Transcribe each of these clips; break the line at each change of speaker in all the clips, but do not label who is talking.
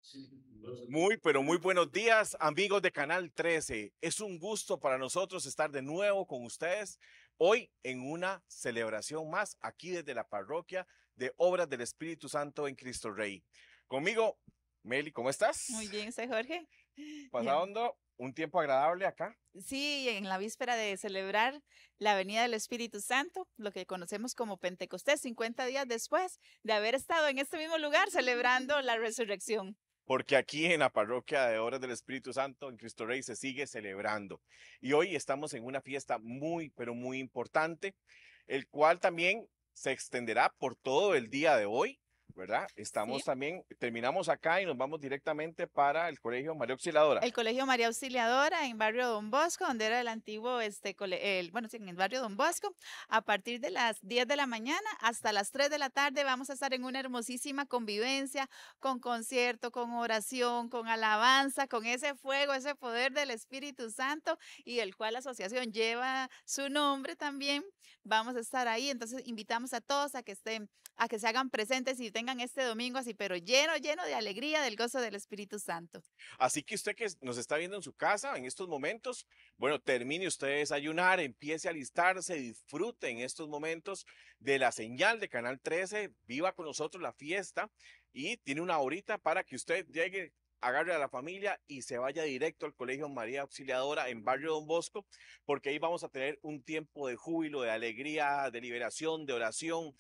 Muy, pero muy buenos días, amigos de Canal 13. Es un gusto para nosotros estar de nuevo con ustedes hoy en una celebración más aquí desde la parroquia de Obras del Espíritu Santo en Cristo Rey. Conmigo, Meli, ¿cómo
Muy
estás?
bien, ¿usted, Jorge? Bien.
Pasando un tiempo agradable acá.
Sí, en la víspera de celebrar la venida del Espíritu Santo, lo que conocemos como Pentecostés, 50 días después de haber estado en este mismo lugar celebrando la resurrección.
Porque aquí en la parroquia de Obras del Espíritu Santo en Cristo Rey se sigue celebrando. Y hoy estamos en una fiesta muy, pero muy importante, el cual también se extenderá por todo el día de hoy, ¿verdad?
Sí.
Estamos también, terminamos acá y nos vamos directamente para el Colegio María Auxiliadora.
El Colegio María Auxiliadora en barrio Don Bosco, donde era el antiguo, bueno, sí, en el barrio Don Bosco, a partir de las 10 de la mañana hasta las 3 de la tarde vamos a estar en una hermosísima convivencia, con concierto, con oración, con alabanza, con ese fuego, ese poder del Espíritu Santo y el cual la asociación lleva su nombre también. Vamos a estar ahí, entonces invitamos a todos a que estén, a que se hagan presentes y tengan este domingo así, pero lleno, lleno de alegría, del gozo del Espíritu Santo.
Así que usted que nos está viendo en su casa en estos momentos, bueno, termine usted de desayunar, empiece a alistarse, disfrute en estos momentos de la señal de Canal 13, viva con nosotros la fiesta y tiene una horita para que usted llegue, agarre a la familia y se vaya directo al Colegio María Auxiliadora en Barrio Don Bosco, porque ahí vamos a tener un tiempo de júbilo, de alegría, de liberación, de oración,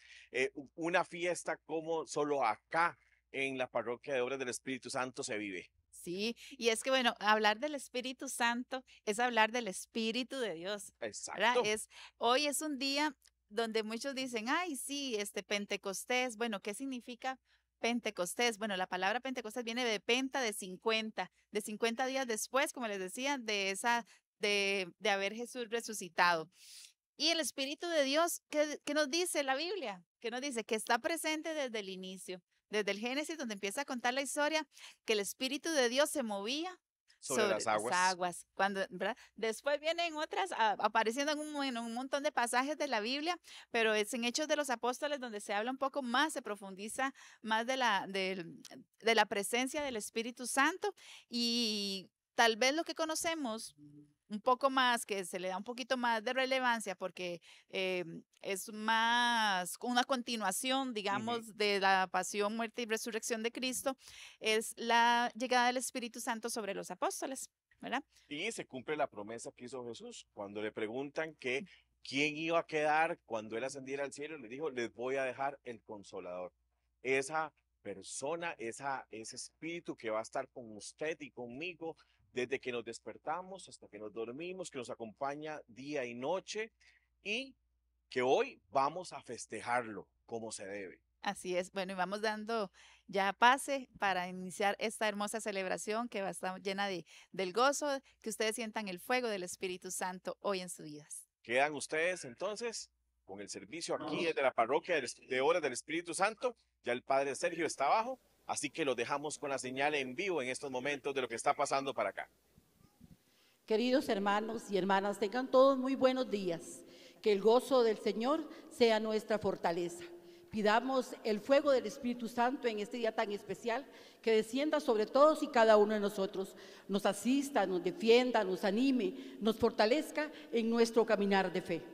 una fiesta como solo acá en la parroquia de Obras del Espíritu Santo se vive.
Sí, y es que bueno, hablar del Espíritu Santo es hablar del Espíritu de Dios, ¿verdad?
Exacto.
Hoy es un día donde muchos dicen, ay, sí, Pentecostés. Bueno, ¿qué significa Pentecostés? Bueno, la palabra Pentecostés viene de penta, de 50 días después, como les decía, de haber Jesús resucitado. Y el Espíritu de Dios, ¿qué nos dice la Biblia? ¿Qué nos dice? Que está presente desde el inicio, desde el Génesis, donde empieza a contar la historia, que el Espíritu de Dios se movía
Sobre
sobre
las
las
aguas.
aguas. Cuando, ¿verdad? Después vienen otras apareciendo en un montón de pasajes de la Biblia, pero es en Hechos de los Apóstoles donde se habla un poco más, se profundiza más de la presencia del Espíritu Santo y tal vez lo que conocemos un poco más, que se le da un poquito más de relevancia porque es más una continuación,
Ujú.
digamos, de la pasión, muerte y resurrección de Cristo, es la llegada del Espíritu Santo sobre los apóstoles, ¿verdad?
Y se cumple la promesa que hizo Jesús. Cuando le preguntan que quién iba a quedar cuando él ascendiera al cielo, le dijo, les voy a dejar el consolador. Esa persona, ese espíritu que va a estar con usted y conmigo desde que nos despertamos hasta que nos dormimos, que nos acompaña día y noche y que hoy vamos a festejarlo como se debe.
Así es. Bueno, y vamos dando ya pase para iniciar esta hermosa celebración que va a estar llena del gozo, que ustedes sientan el fuego del Espíritu Santo hoy en sus vidas.
Quedan ustedes entonces con el servicio aquí desde la parroquia de Horas del Espíritu Santo. Ya el padre Sergio está abajo, así que lo dejamos con la señal en vivo en estos momentos de lo que está pasando para acá.
Queridos hermanos y hermanas, tengan todos muy buenos días. Que el gozo del Señor sea nuestra fortaleza. Pidamos el fuego del Espíritu Santo en este día tan especial, que descienda sobre todos y cada uno de nosotros, nos asista, nos defienda, nos anime, nos fortalezca en nuestro caminar de fe.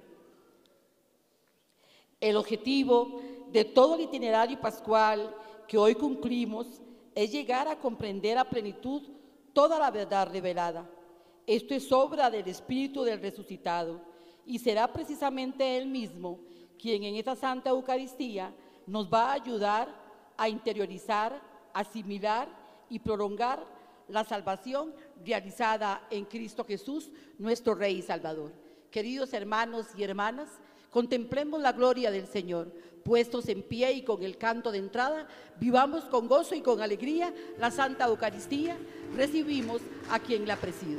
El objetivo de todo el itinerario pascual que hoy cumplimos es llegar a comprender a plenitud toda la verdad revelada. Esto es obra del Espíritu del resucitado y será precisamente Él mismo quien en esta Santa Eucaristía nos va a ayudar a interiorizar, asimilar y prolongar la salvación realizada en Cristo Jesús, nuestro Rey y Salvador. Queridos hermanos y hermanas, contemplemos la gloria del Señor. Puestos en pie y con el canto de entrada, vivamos con gozo y con alegría la Santa Eucaristía. Recibimos a quien la preside.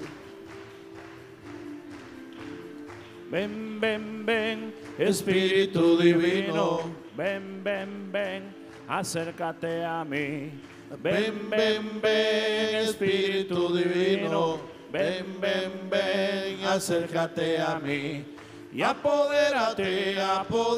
Ven, ven, ven, Espíritu Divino, ven, ven, ven, acércate a mí. Ven, ven, ven, Espíritu Divino, ven, ven, ven, acércate a mí. Y apodérate,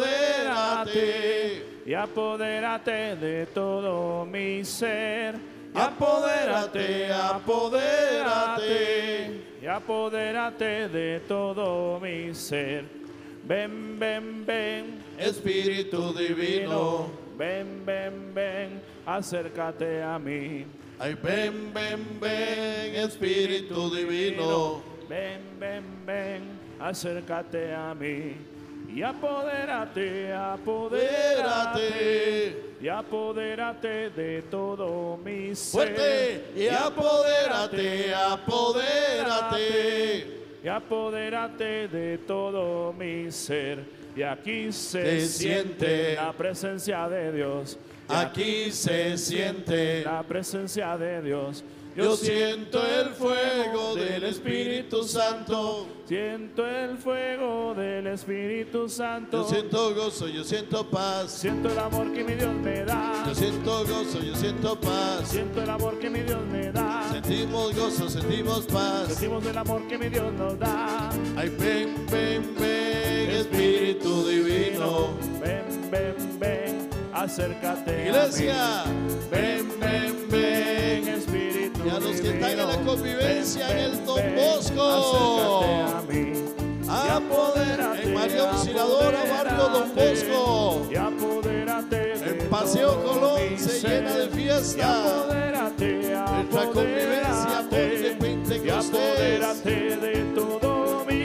apodérate, y apodérate de todo mi ser. Y apodérate, apodérate, y apodérate de todo mi ser. Ven, ven, ven,
Espíritu divino.
ven, ven, ven, acércate a mí.
Ay, ven, ven, ven, Espíritu divino.
Ven, ven, ven, acércate a mí. Y apodérate, apodérate, y apodérate de todo mi ser.
Fuerte, y apodérate, apodérate.
Y apodérate de todo mi ser. Y aquí se siente la presencia de Dios. Y
Aquí se siente.
la presencia de Dios.
Yo siento el fuego del Espíritu Santo.
Siento el fuego del Espíritu Santo.
Yo siento gozo, yo siento paz.
Siento el amor que mi Dios me da.
Yo siento gozo, yo siento paz.
Siento el amor que mi Dios me da.
Sentimos gozo, sentimos paz.
Sentimos el amor que mi Dios nos da.
Ay, ven, ven, ven, Espíritu divino.
Ven, ven, ven, acércate
Iglesia,
a mí.
ven, ven, ven.
Espíritu
Y a los que están en la
divino,
convivencia
ven,
en el
ven,
Don
ven,
Bosco.
acércate a mí. Y apodérate,
En María Auxiliadora, barrio Don Bosco.
Y apodérate de
En Paseo
todo
Colón
mi
se
ser.
llena de
Y
fiesta.
apodérate,
Nuestra convivencia por de
apodérate, y
Pentecostés.
apodérate de todo mi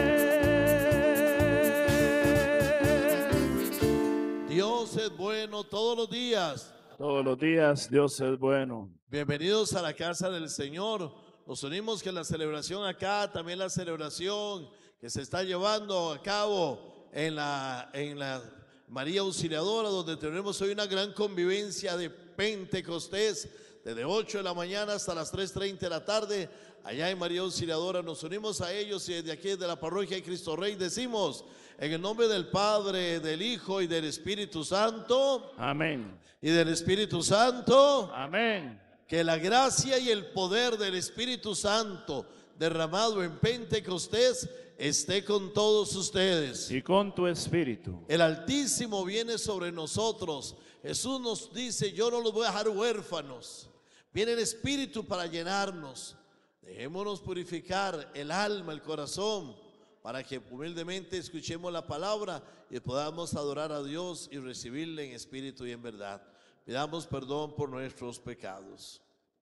ser.
Dios es bueno todos los días.
Todos los días Dios es bueno.
Bienvenidos a la casa del Señor. Nos unimos que la celebración acá, también la celebración que se está llevando a cabo en la María Auxiliadora, donde tenemos hoy una gran convivencia de Pentecostés, desde 8 de la mañana hasta las 3:30 de la tarde, allá en María Auxiliadora. Nos unimos a ellos y desde aquí, desde la parroquia de Cristo Rey, decimos, en el nombre del Padre, del Hijo y del Espíritu Santo,
Amén.
y del Espíritu Santo,
Amén.
que la gracia y el poder del Espíritu Santo derramado en Pentecostés esté con todos ustedes.
Y con tu espíritu.
El Altísimo viene sobre nosotros. Jesús nos dice, yo no los voy a dejar huérfanos. Viene el Espíritu para llenarnos. Dejémonos purificar el alma, el corazón, para que humildemente escuchemos la palabra y podamos adorar a Dios y recibirle en espíritu y en verdad. Pidamos perdón por nuestros pecados.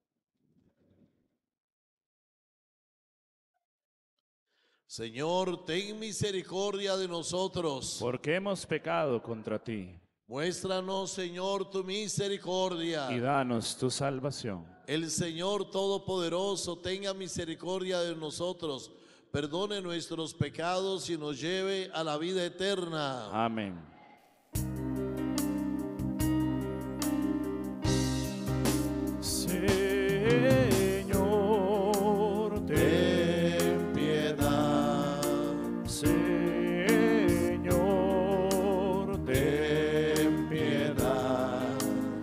Señor, ten misericordia de nosotros.
Porque hemos pecado contra ti.
Muéstranos, Señor, tu misericordia.
Y danos tu salvación.
El Señor Todopoderoso tenga misericordia de nosotros, perdone nuestros pecados y nos lleve a la vida eterna.
Amén. Señor,
Ten piedad,
Señor,
ten piedad,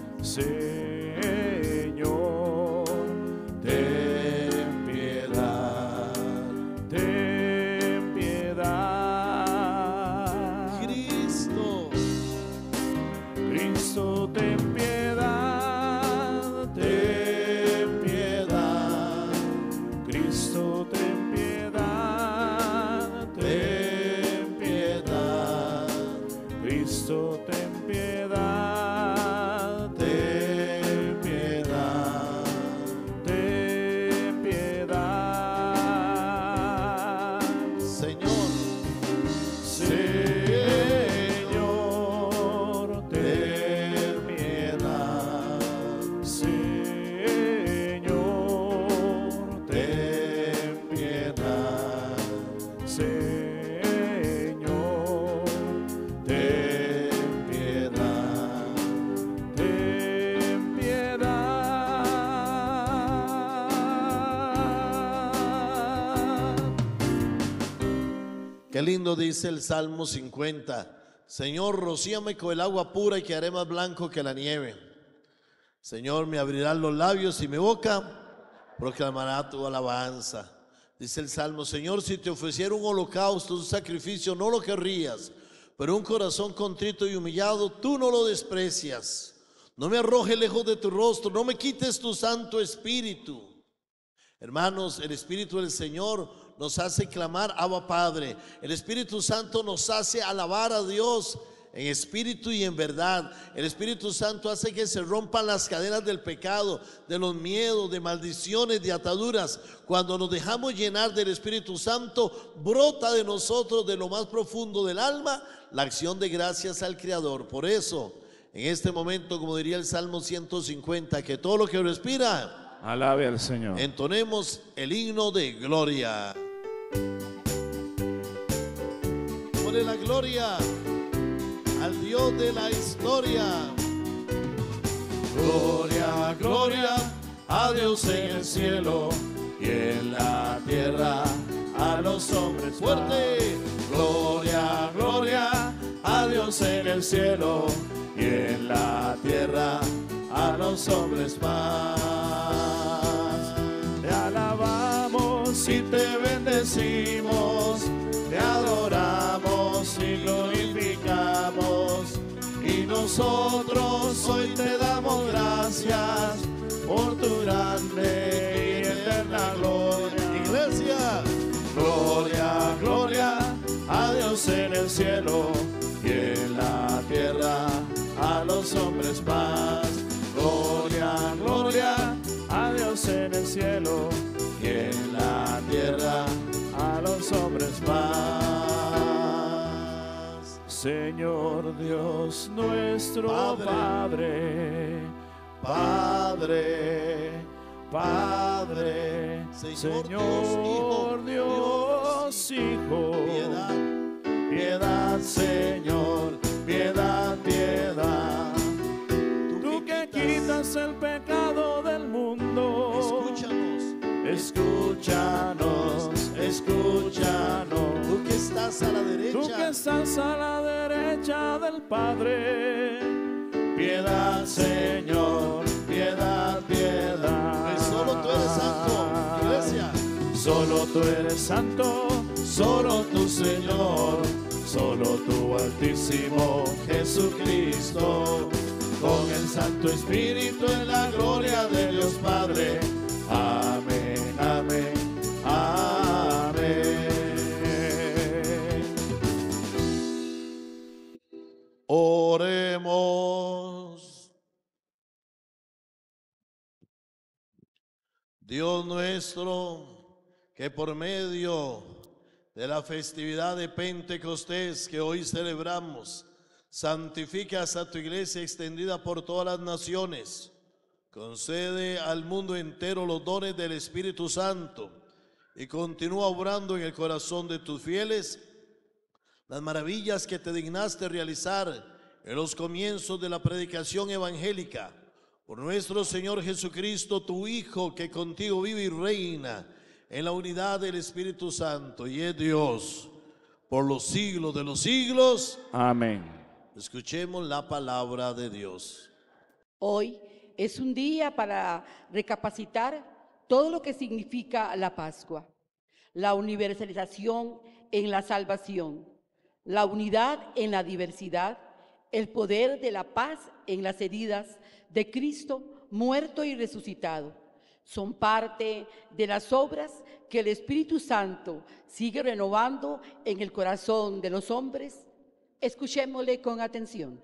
Señor,
ten piedad.
ten piedad.
Cristo,
Cristo, ten piedad,
ten piedad,
Cristo, ten piedad,
ten piedad,
Cristo, ten piedad,
ten piedad.
ten piedad.
Señor,
Señor, ten
ten piedad,
Señor,
ten piedad,
Señor,
ten piedad.
ten piedad.
Qué lindo dice el Salmo 50. Señor, rocíame con el agua pura y quedaré más blanco que la nieve. Señor, me abrirán los labios y mi boca proclamará tu alabanza. Dice el Salmo, Señor, si te ofreciera un holocausto, un sacrificio, no lo querrías, pero un corazón contrito y humillado, tú no lo desprecias. no me arrojes lejos de tu rostro, no me quites tu Santo Espíritu. Hermanos, el Espíritu del Señor nos hace clamar, Abba Padre. El Espíritu Santo nos hace alabar a Dios en espíritu y en verdad. El Espíritu Santo hace que se rompan las cadenas del pecado, de los miedos, de maldiciones, de ataduras. Cuando nos dejamos llenar del Espíritu Santo, brota de nosotros, de lo más profundo del alma, la acción de gracias al Creador. Por eso, en este momento, como diría el Salmo 150, que todo lo que respira,
alabe al Señor.
Entonemos el himno de gloria. Pone la gloria al Dios de la historia.
Gloria, gloria a Dios en el cielo y en la tierra a los hombres.
Fuerte.
Gloria, gloria a Dios en el cielo y en la tierra a los hombres más. Te alabamos y te bendecimos, te adoramos y glorificamos, y nosotros hoy te damos gracias por tu grande y eterna gloria.
Iglesia.
Gloria, gloria a Dios en el cielo y en la tierra a los hombres paz. Gloria, gloria a Dios en el cielo y en la tierra a los hombres paz. Señor Dios nuestro Padre, Padre, Padre, Señor Dios Hijo, piedad, Señor, piedad, piedad. Tú que quitas el pecado del mundo, escúchanos, escúchanos.
Tú que estás a la derecha,
tú que estás a la derecha del Padre, piedad, Señor, piedad, piedad.
Pues solo tú eres santo, iglesia.
Solo tú eres santo, solo tú, Señor, solo tú, Altísimo Jesucristo, con el Santo Espíritu en la gloria de Dios Padre. Amén, amén, amén.
Oremos. Dios nuestro, que por medio de la festividad de Pentecostés que hoy celebramos, santificas a tu iglesia extendida por todas las naciones. Concede al mundo entero los dones del Espíritu Santo y continúa obrando en el corazón de tus fieles las maravillas que te dignaste realizar en los comienzos de la predicación evangélica. Por nuestro Señor Jesucristo, tu Hijo, que contigo vive y reina en la unidad del Espíritu Santo y es Dios por los siglos de los siglos.
Amén.
Escuchemos la palabra de Dios.
Hoy es un día para recapacitar todo lo que significa la Pascua, la universalización en la salvación, la unidad en la diversidad, el poder de la paz en las heridas de Cristo muerto y resucitado. Son parte de las obras que el Espíritu Santo sigue renovando en el corazón de los hombres. Escuchémosle con atención.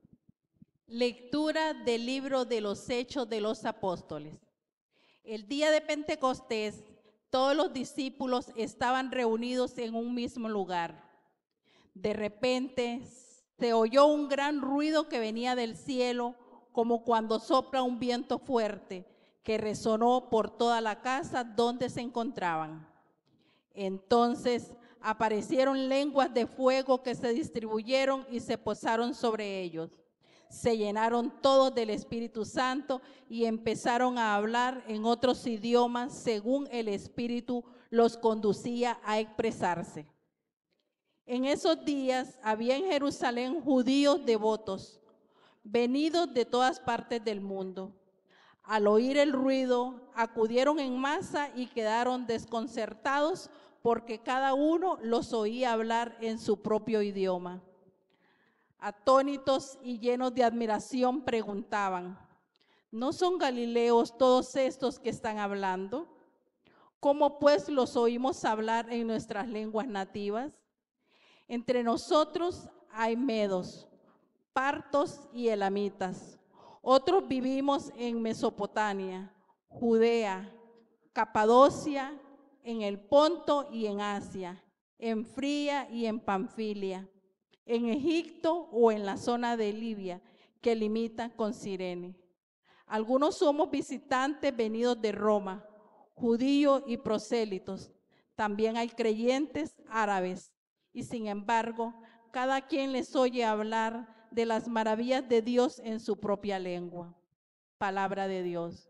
Lectura del libro de los Hechos de los Apóstoles. El día de Pentecostés, todos los discípulos estaban reunidos en un mismo lugar. De repente se oyó un gran ruido que venía del cielo, como cuando sopla un viento fuerte, que resonó por toda la casa donde se encontraban. Entonces aparecieron lenguas de fuego que se distribuyeron y se posaron sobre ellos. Se llenaron todos del Espíritu Santo y empezaron a hablar en otros idiomas según el Espíritu los conducía a expresarse. En esos días había en Jerusalén judíos devotos, venidos de todas partes del mundo. Al oír el ruido, acudieron en masa y quedaron desconcertados porque cada uno los oía hablar en su propio idioma. Atónitos y llenos de admiración preguntaban, ¿no son galileos todos estos que están hablando? ¿Cómo pues los oímos hablar en nuestras lenguas nativas? Entre nosotros hay medos, partos y elamitas. Otros vivimos en Mesopotamia, Judea, Capadocia, en el Ponto y en Asia, en Fría y en Panfilia, en Egipto o en la zona de Libia, que limita con Cirene. Algunos somos visitantes venidos de Roma, judíos y prosélitos. También hay creyentes árabes. Y sin embargo, cada quien les oye hablar de las maravillas de Dios en su propia lengua. Palabra de Dios.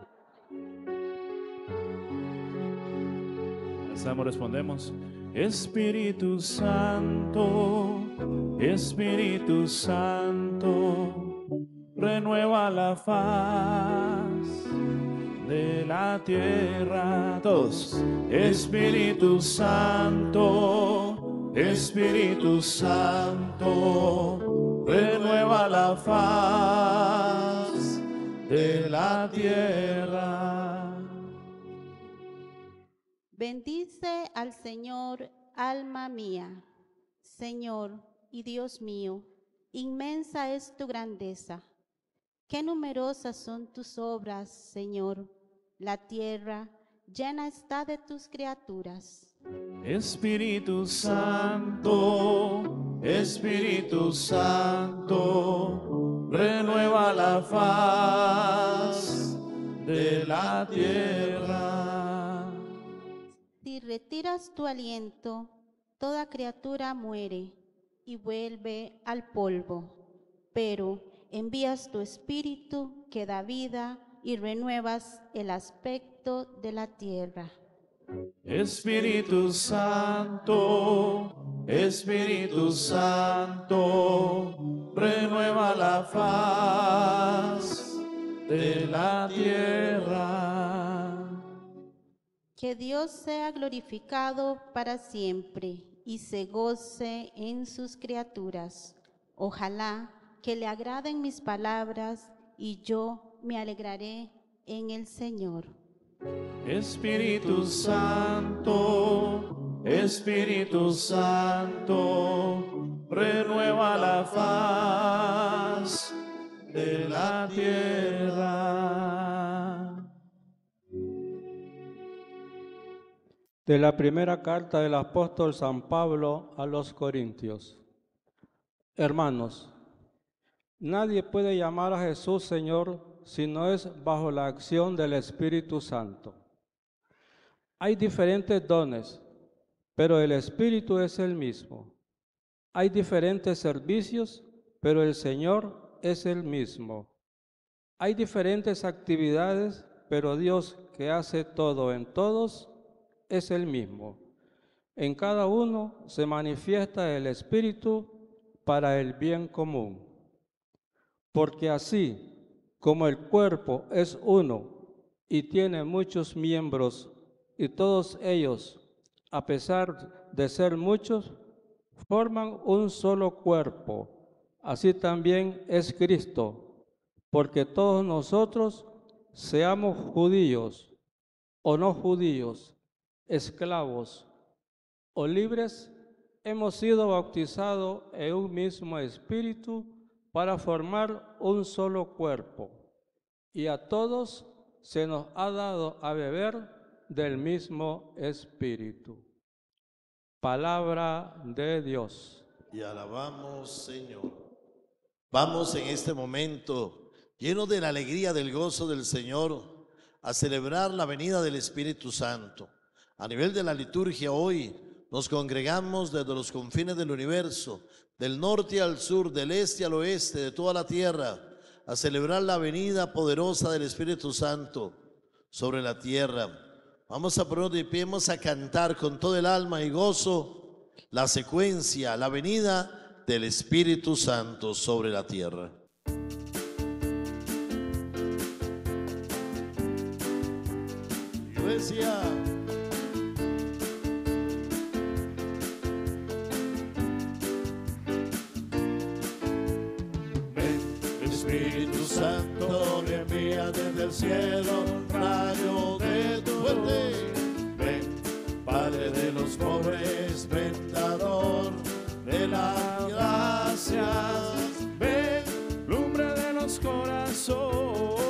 Estamos, respondemos. Espíritu Santo, Espíritu Santo, renueva la faz de la tierra. Todos. Espíritu Santo, Espíritu Santo, renueva la faz de la tierra.
Bendice al Señor, alma mía. Señor y Dios mío, inmensa es tu grandeza. Qué numerosas son tus obras, Señor. La tierra llena está de tus criaturas.
Espíritu Santo, Espíritu Santo, renueva la faz de la tierra.
Si retiras tu aliento, toda criatura muere y vuelve al polvo, pero envías tu espíritu que da vida y renuevas el aspecto de la tierra.
Espíritu Santo, Espíritu Santo, renueva la faz de la tierra.
Que Dios sea glorificado para siempre y se goce en sus criaturas. Ojalá que le agraden mis palabras y yo me alegraré en el Señor.
Espíritu Santo, Espíritu Santo, renueva la faz de la tierra.
De la primera carta del apóstol San Pablo a los Corintios. Hermanos, nadie puede llamar a Jesús Señor si no es bajo la acción del Espíritu Santo. Hay diferentes dones, pero el Espíritu es el mismo. Hay diferentes servicios, pero el Señor es el mismo. Hay diferentes actividades, pero Dios que hace todo en todos es el mismo. En cada uno se manifiesta el Espíritu para el bien común. Porque así como el cuerpo es uno y tiene muchos miembros, y todos ellos, a pesar de ser muchos, forman un solo cuerpo, así también es Cristo, porque todos nosotros, seamos judíos o no judíos, esclavos o libres, hemos sido bautizados en un mismo espíritu para formar un solo cuerpo, y a todos se nos ha dado a beber del mismo espíritu. Palabra de Dios.
Y alabamos, Señor. Vamos en este momento, llenos de la alegría del gozo del Señor, a celebrar la venida del Espíritu Santo. A nivel de la liturgia hoy, nos congregamos desde los confines del universo, del norte al sur, del este al oeste, de toda la tierra, a celebrar la venida poderosa del Espíritu Santo sobre la tierra. Vamos a ponernos de pie, vamos a cantar con todo el alma y gozo la secuencia, la venida del Espíritu Santo sobre la tierra. Iglesia. Espíritu Santo, envía desde el cielo un rayo de tu fuerte. Ven, Padre de los pobres, ven, dador de las gracias. Ven, lumbre de los corazones.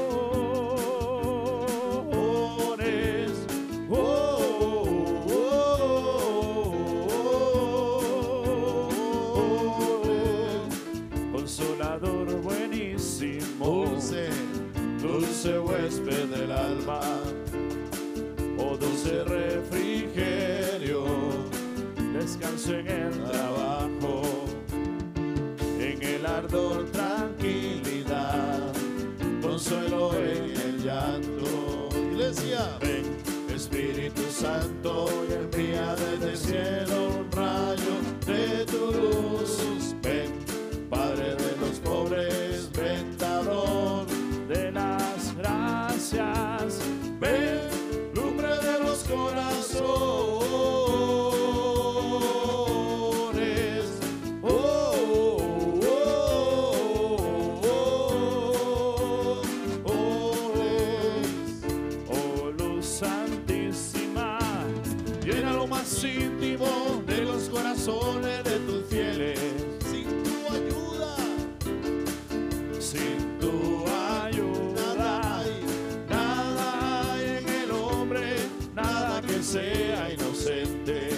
Consolador buenísimo, dulce huésped del alma, oh dulce refrigerio, descanso en el trabajo, en el ardor tranquilidad, consuelo en el llanto. Iglesia, ven, Espíritu Santo, y envía desde el cielo un rayo de tu luz. Ven, Padre de los pobres, ven, dador de las gracias. Ven, lumbre de los corazones. Oh, luz santísima, llena lo más íntimo de los corazones de tus fieles. Sin tu ayuda, nada hay en el hombre, nada que sea inocente.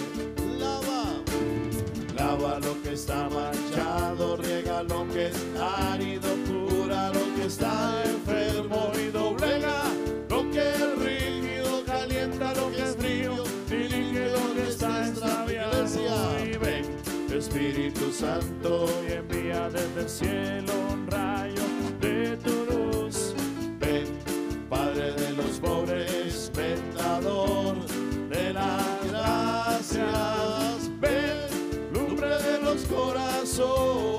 Lava lo que está manchado, riega lo que es árido, cura lo que está enfermo y doblega lo que es rígido, calienta lo que es frío, dirige lo que está extraviado. Y ven, Espíritu Santo, y envía desde el cielo un rayo de tu luz. Ven, Padre de los pobres, ven, dador de las gracias. Ven, lumbre de los corazones.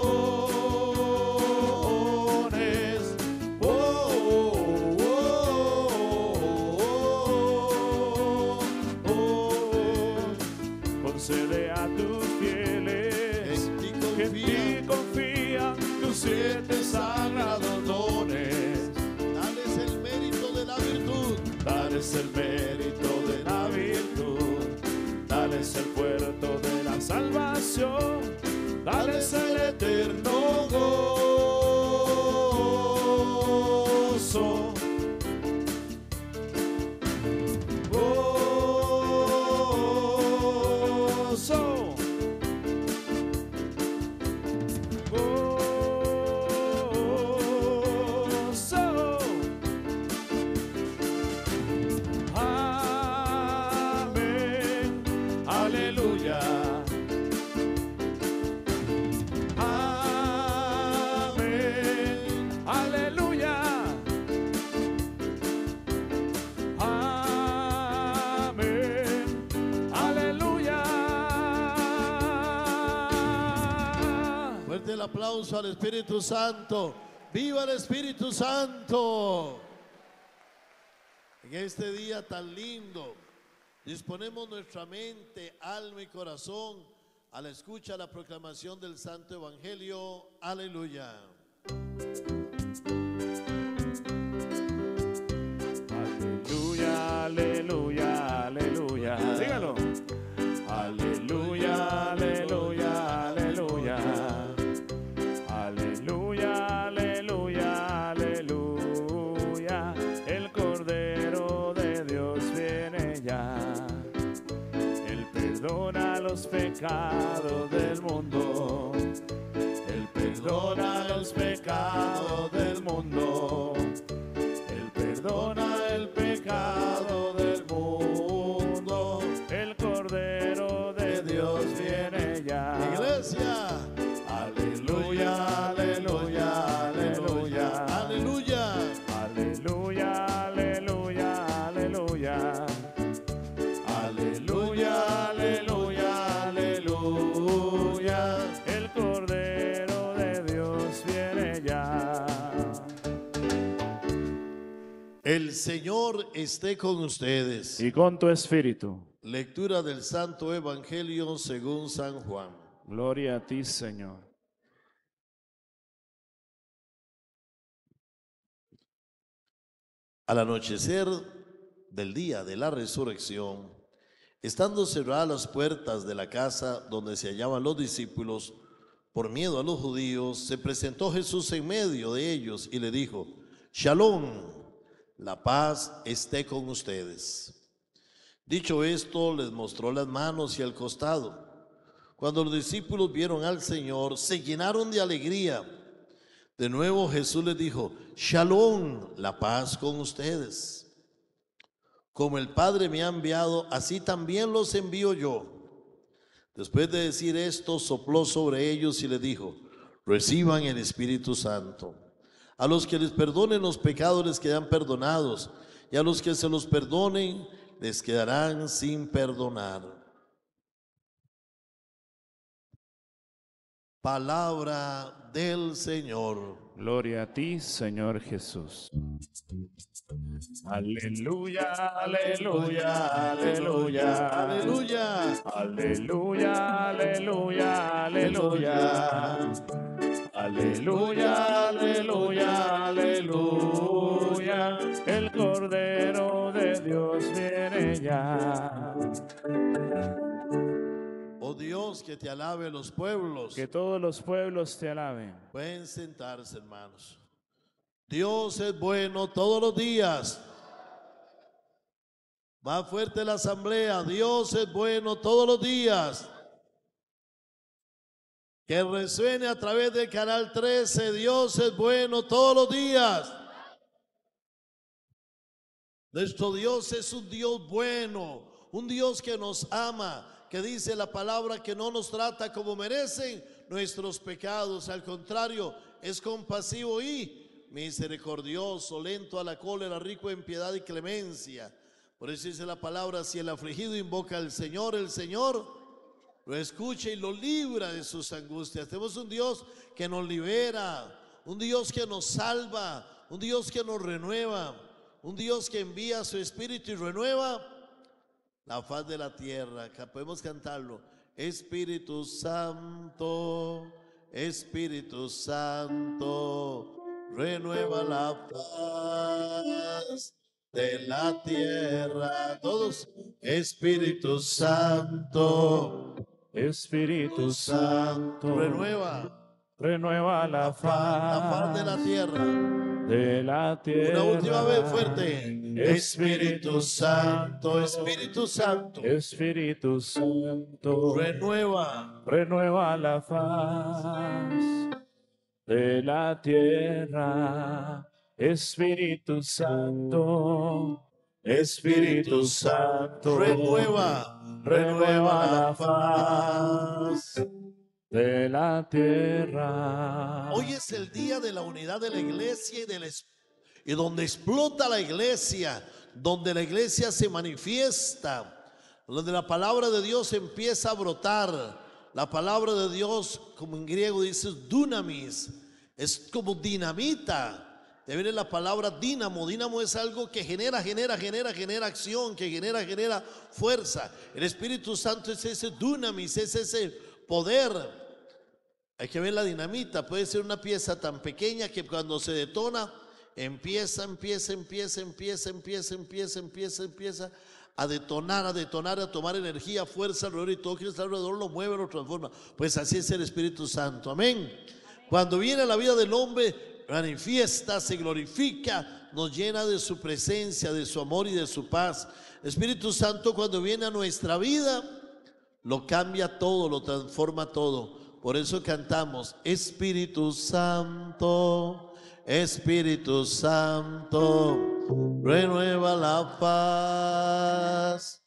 Concede a tus fieles que en ti confían tus 7 sagrados dones. Dales el mérito de la virtud. Dales el mérito de la virtud. Dales el puerto de la salvación. Dales el eterno gozo. El aplauso al Espíritu Santo. ¡Viva el Espíritu Santo! En este día tan lindo, disponemos nuestra mente, alma y corazón a la escucha, a la proclamación del Santo Evangelio. Aleluya. Aleluya, aleluya, aleluya. Dígalo. Aleluya, aleluya, aleluya. Aleluya, aleluya, aleluya. El Cordero de Dios viene ya. Él perdona los pecados del mundo. Él perdona los pecados del mundo. Él perdona el pecado del mundo. El Cordero de Dios viene ya. Iglesia. Aleluya, aleluya, aleluya, aleluya, aleluya, aleluya, aleluya, aleluya, aleluya, aleluya. El Cordero de Dios viene ya. El Señor esté con ustedes.
Y con tu espíritu.
Lectura del Santo Evangelio según San Juan.
Gloria a ti, Señor.
Al anochecer del día de la resurrección, estando cerradas las puertas de la casa donde se hallaban los discípulos, por miedo a los judíos, se presentó Jesús en medio de ellos y le dijo: Shalom, la paz esté con ustedes. Dicho esto, les mostró las manos y el costado. Cuando los discípulos vieron al Señor, se llenaron de alegría. De nuevo Jesús les dijo: Shalom, la paz con ustedes. Como el Padre me ha enviado, así también los envío yo. Después de decir esto, sopló sobre ellos y les dijo: reciban el Espíritu Santo. A los que les perdonen los pecados les quedan perdonados, y a los que se los perdonen les quedarán sin perdonar. Palabra del Señor.
Gloria a ti, Señor Jesús. Aleluya, aleluya, aleluya,
Aleluya.
aleluya, aleluya, aleluya. Aleluya, aleluya, aleluya. El Cordero de Dios viene ya.
Oh Dios, que te alabe los pueblos.
Que todos los pueblos te alaben.
Pueden sentarse, hermanos. Dios es bueno todos los días. Más fuerte la asamblea. Dios es bueno todos los días. Que resuene a través del canal 13. Dios es bueno todos los días. Nuestro Dios es un Dios bueno, un Dios que nos ama, que dice la palabra que no nos trata como merecen nuestros pecados. Al contrario, es compasivo y misericordioso, lento a la cólera, rico en piedad y clemencia. Por eso dice la palabra: si el afligido invoca al Señor, el Señor lo escucha y lo libra de sus angustias. Tenemos un Dios que nos libera, un Dios que nos salva, un Dios que nos renueva, un Dios que envía su Espíritu y renueva la faz de la tierra. Podemos cantarlo: Espíritu Santo, Espíritu Santo, renueva la paz de la tierra. Todos: Espíritu Santo,
Espíritu Santo,
renueva
la
faz de la tierra.
De la tierra.
Una última vez fuerte: Espíritu Santo, Espíritu Santo,
Espíritu Santo,
renueva
la faz de la tierra. Espíritu Santo, Espíritu Santo,
renueva la faz
de la tierra.
Hoy es el día de la unidad de la iglesia y donde explota la iglesia, donde la iglesia se manifiesta, donde la palabra de Dios empieza a brotar. La palabra de Dios, como en griego dice dunamis, es como dinamita. De viene la palabra dínamo. Dínamo es algo que genera acción, que genera fuerza. El Espíritu Santo es ese dunamis, es ese poder. Hay que ver la dinamita. Puede ser una pieza tan pequeña que cuando se detona empieza a detonar, a tomar energía, fuerza alrededor, y todo que está alrededor lo mueve, lo transforma. Pues así es el Espíritu Santo. Amén. Cuando viene a la vida del hombre, manifiesta, se glorifica, nos llena de su presencia, de su amor y de su paz. El Espíritu Santo, cuando viene a nuestra vida, lo cambia todo, lo transforma todo. Por eso cantamos: Espíritu Santo, Espíritu Santo, renueva la paz.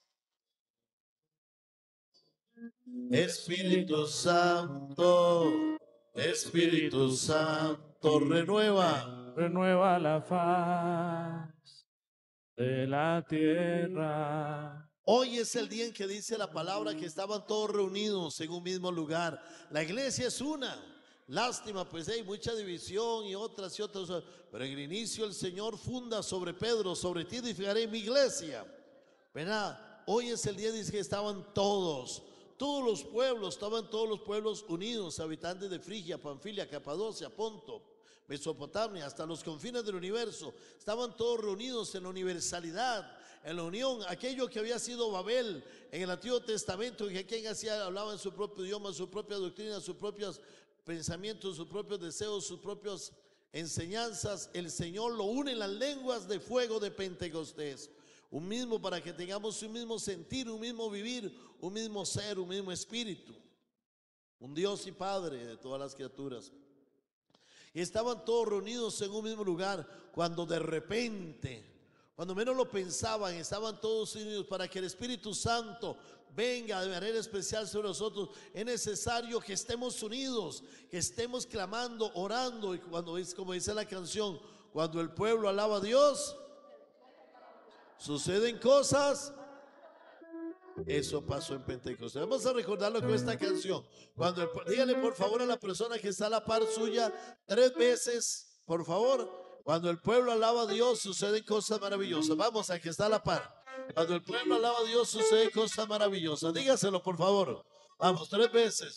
Espíritu Santo, Espíritu Santo,
renueva la faz de la tierra.
Hoy es el día en que dice la palabra que estaban todos reunidos en un mismo lugar. La iglesia es una. Lástima, pues hay mucha división y otras. Pero en el inicio el Señor funda sobre Pedro: sobre ti edificaré mi iglesia. ¿Verdad? Hoy es el día, dice que estaban todos los pueblos unidos, habitantes de Frigia, Panfilia, Capadocia, Ponto, Mesopotamia, hasta los confines del universo. Estaban todos reunidos en la universalidad, en la unión. Aquello que había sido Babel en el Antiguo Testamento, que quien hacía, hablaba en su propio idioma, su propia doctrina, sus propios pensamientos, sus propios deseos, sus propias enseñanzas, el Señor lo une en las lenguas de fuego de Pentecostés. Un mismo, para que tengamos un mismo sentir, un mismo vivir, un mismo ser, un mismo espíritu. Un Dios y Padre de todas las criaturas. Y estaban todos reunidos en un mismo lugar, cuando de repente, cuando menos lo pensaban, estaban todos unidos para que el Espíritu Santo venga de manera especial sobre nosotros. Es necesario que estemos unidos, que estemos clamando, orando. Y cuando es, como dice la canción, cuando el pueblo alaba a Dios, suceden cosas. Eso pasó en Pentecostés. Vamos a recordarlo con esta canción. Dígale por favor a la persona que está a la par suya 3 veces, por favor. Cuando el pueblo alaba a Dios, suceden cosas maravillosas. Vamos, a que está a la par. Cuando el pueblo alaba a Dios, suceden cosas maravillosas. Dígaselo por favor. Vamos, 3 veces.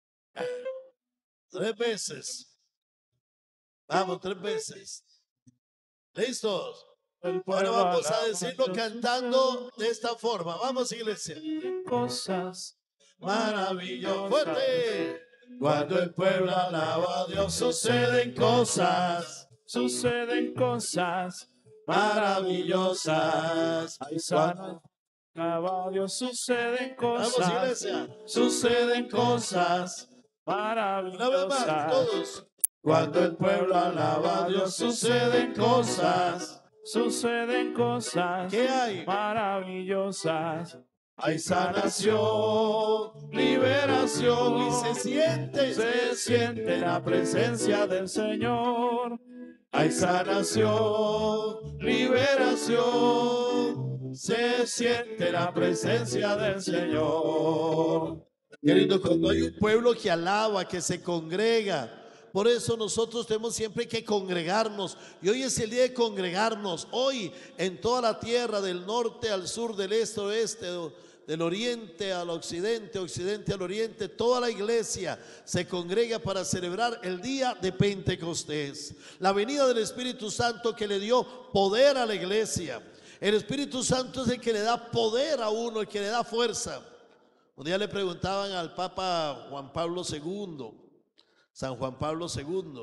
3 veces. Vamos, 3 veces. ¿Listos? Ahora vamos a decirlo cantando de esta forma. Vamos, iglesia. Cosas maravillosas. Fuerte. Cuando el pueblo alaba a Dios, suceden cosas. Suceden cosas maravillosas. Cuando alaba a Dios, suceden cosas. Vamos, iglesia. Suceden cosas maravillosas. Una vez más, todos. Cuando el pueblo alaba a Dios, suceden cosas. Suceden cosas ¿qué hay? Maravillosas. Hay sanación, liberación y se siente la presencia del Señor. Hay sanación, liberación, se siente la presencia del Señor. Querido, cuando hay un pueblo que alaba, que se congrega. Por eso nosotros tenemos siempre que congregarnos. Y hoy es el día de congregarnos. Hoy en toda la tierra, del norte al sur, del este al oeste, del oriente al occidente, occidente al oriente, toda la iglesia se congrega para celebrar el día de Pentecostés. La venida del Espíritu Santo que le dio poder a la iglesia. El Espíritu Santo es el que le da poder a uno, el que le da fuerza. Un día le preguntaban al Papa Juan Pablo II, San Juan Pablo II,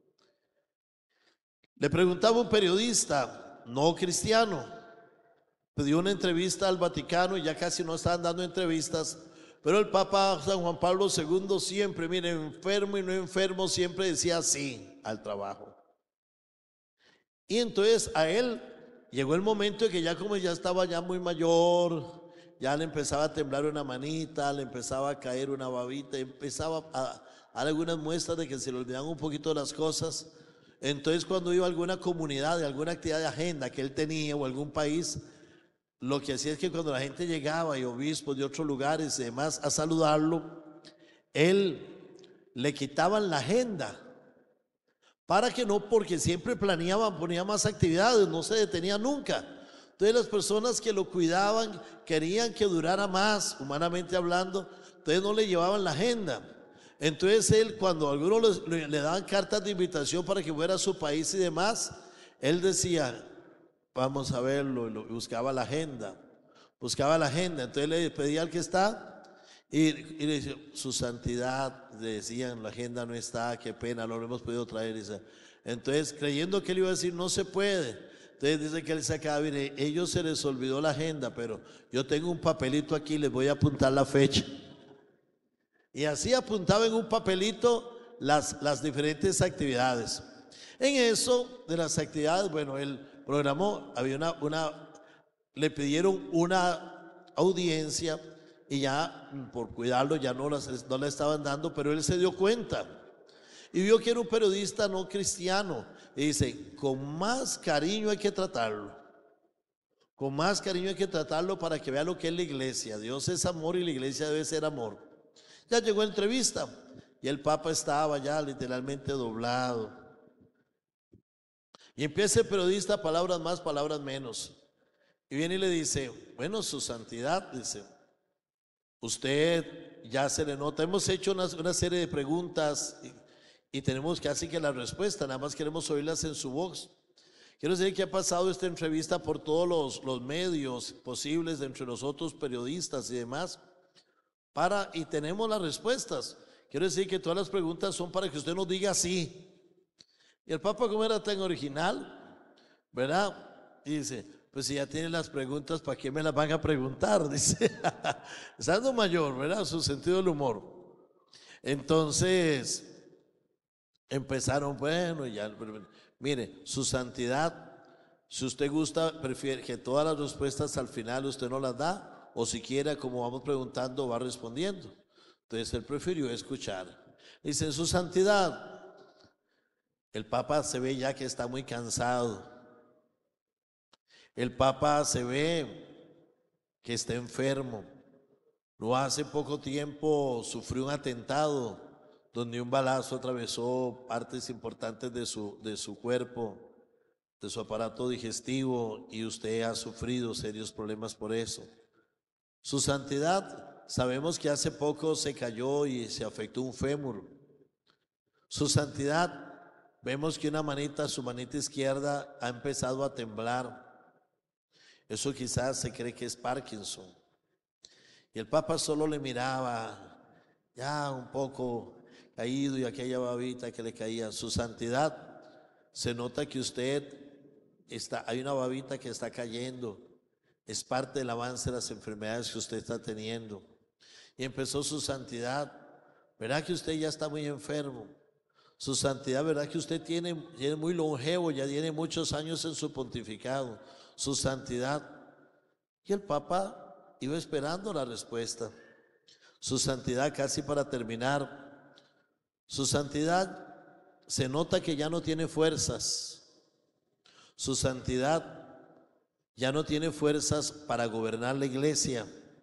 le preguntaba un periodista no cristiano, pidió una entrevista al Vaticano y ya casi no estaban dando entrevistas, pero el Papa San Juan Pablo II siempre, mire, enfermo y no enfermo, siempre decía sí al trabajo. Y entonces a él llegó el momento de que ya como ya estaba ya muy mayor, ya le empezaba a temblar una manita, le empezaba a caer una babita, empezaba a algunas muestras de que se le olvidaban un poquito las cosas. Entonces cuando iba a alguna comunidad, de alguna actividad de agenda que él tenía o algún país, lo que hacía es que cuando la gente llegaba y obispos de otros lugares y demás a saludarlo, él le quitaban la agenda para que no, porque siempre planeaban, ponía más actividades, no se detenía nunca. Entonces las personas que lo cuidaban querían que durara más, humanamente hablando, entonces no le llevaban la agenda. Entonces él, cuando algunos le daban cartas de invitación para que fuera a su país y demás, él decía, vamos a verlo, y buscaba la agenda. Entonces le pedía al que está y le decía, su santidad, le decían, la agenda no está, qué pena, no lo hemos podido traer. Entonces, creyendo que él iba a decir, no se puede. Entonces dice que él se acaba, mire, ellos se les olvidó la agenda, pero yo tengo un papelito aquí, les voy a apuntar la fecha. Y así apuntaba en un papelito las diferentes actividades. En eso de las actividades, bueno, él programó, había le pidieron una audiencia y ya por cuidarlo ya no le estaban dando, pero él se dio cuenta y vio que era un periodista no cristiano y dice, con más cariño hay que tratarlo. Con más cariño hay que tratarlo para que vea lo que es la iglesia. Dios es amor y la iglesia debe ser amor. Ya llegó la entrevista y el Papa estaba ya literalmente doblado. Y empieza el periodista, palabras más, palabras menos. Y viene y le dice, bueno, su santidad, dice, usted ya se le nota, hemos hecho una serie de preguntas y tenemos casi que la respuesta, nada más queremos oírlas en su voz. Quiero decir que ha pasado esta entrevista por todos los medios posibles, de entre los otros periodistas y demás, y tenemos las respuestas. Quiero decir que todas las preguntas son para que usted nos diga sí. Y el Papa, como era tan original, ¿verdad? Y dice, pues si ya tienen las preguntas, ¿para qué me las van a preguntar? Dice, estando mayor, ¿verdad? Su sentido del humor. Entonces, empezaron, bueno, ya, mire, su santidad, si usted gusta, prefiere que todas las respuestas al final usted no las da, o si quiera, como vamos preguntando, va respondiendo. Entonces él prefirió escuchar. Dice, su santidad, el Papa se ve ya que está muy cansado. El Papa se ve que está enfermo. No hace poco tiempo sufrió un atentado donde un balazo atravesó partes importantes de su cuerpo, de su aparato digestivo, y usted ha sufrido serios problemas por eso. Su santidad, sabemos que hace poco se cayó y se afectó un fémur. Su santidad, vemos que su manita izquierda ha empezado a temblar. Eso quizás se cree que es Parkinson. Y el Papa solo le miraba, ya un poco caído, y aquella babita que le caía. Su santidad, se nota que hay una babita que está cayendo. Es parte del avance de las enfermedades que usted está teniendo. Y empezó su santidad. ¿Verdad que usted ya está muy enfermo? Su santidad, ¿verdad que usted tiene muy longevo, ya tiene muchos años en su pontificado? Su santidad. Y el Papa iba esperando la respuesta. Su santidad, casi para terminar, su santidad, se nota que ya no tiene fuerzas. Su santidad ya no tiene fuerzas para gobernar la iglesia.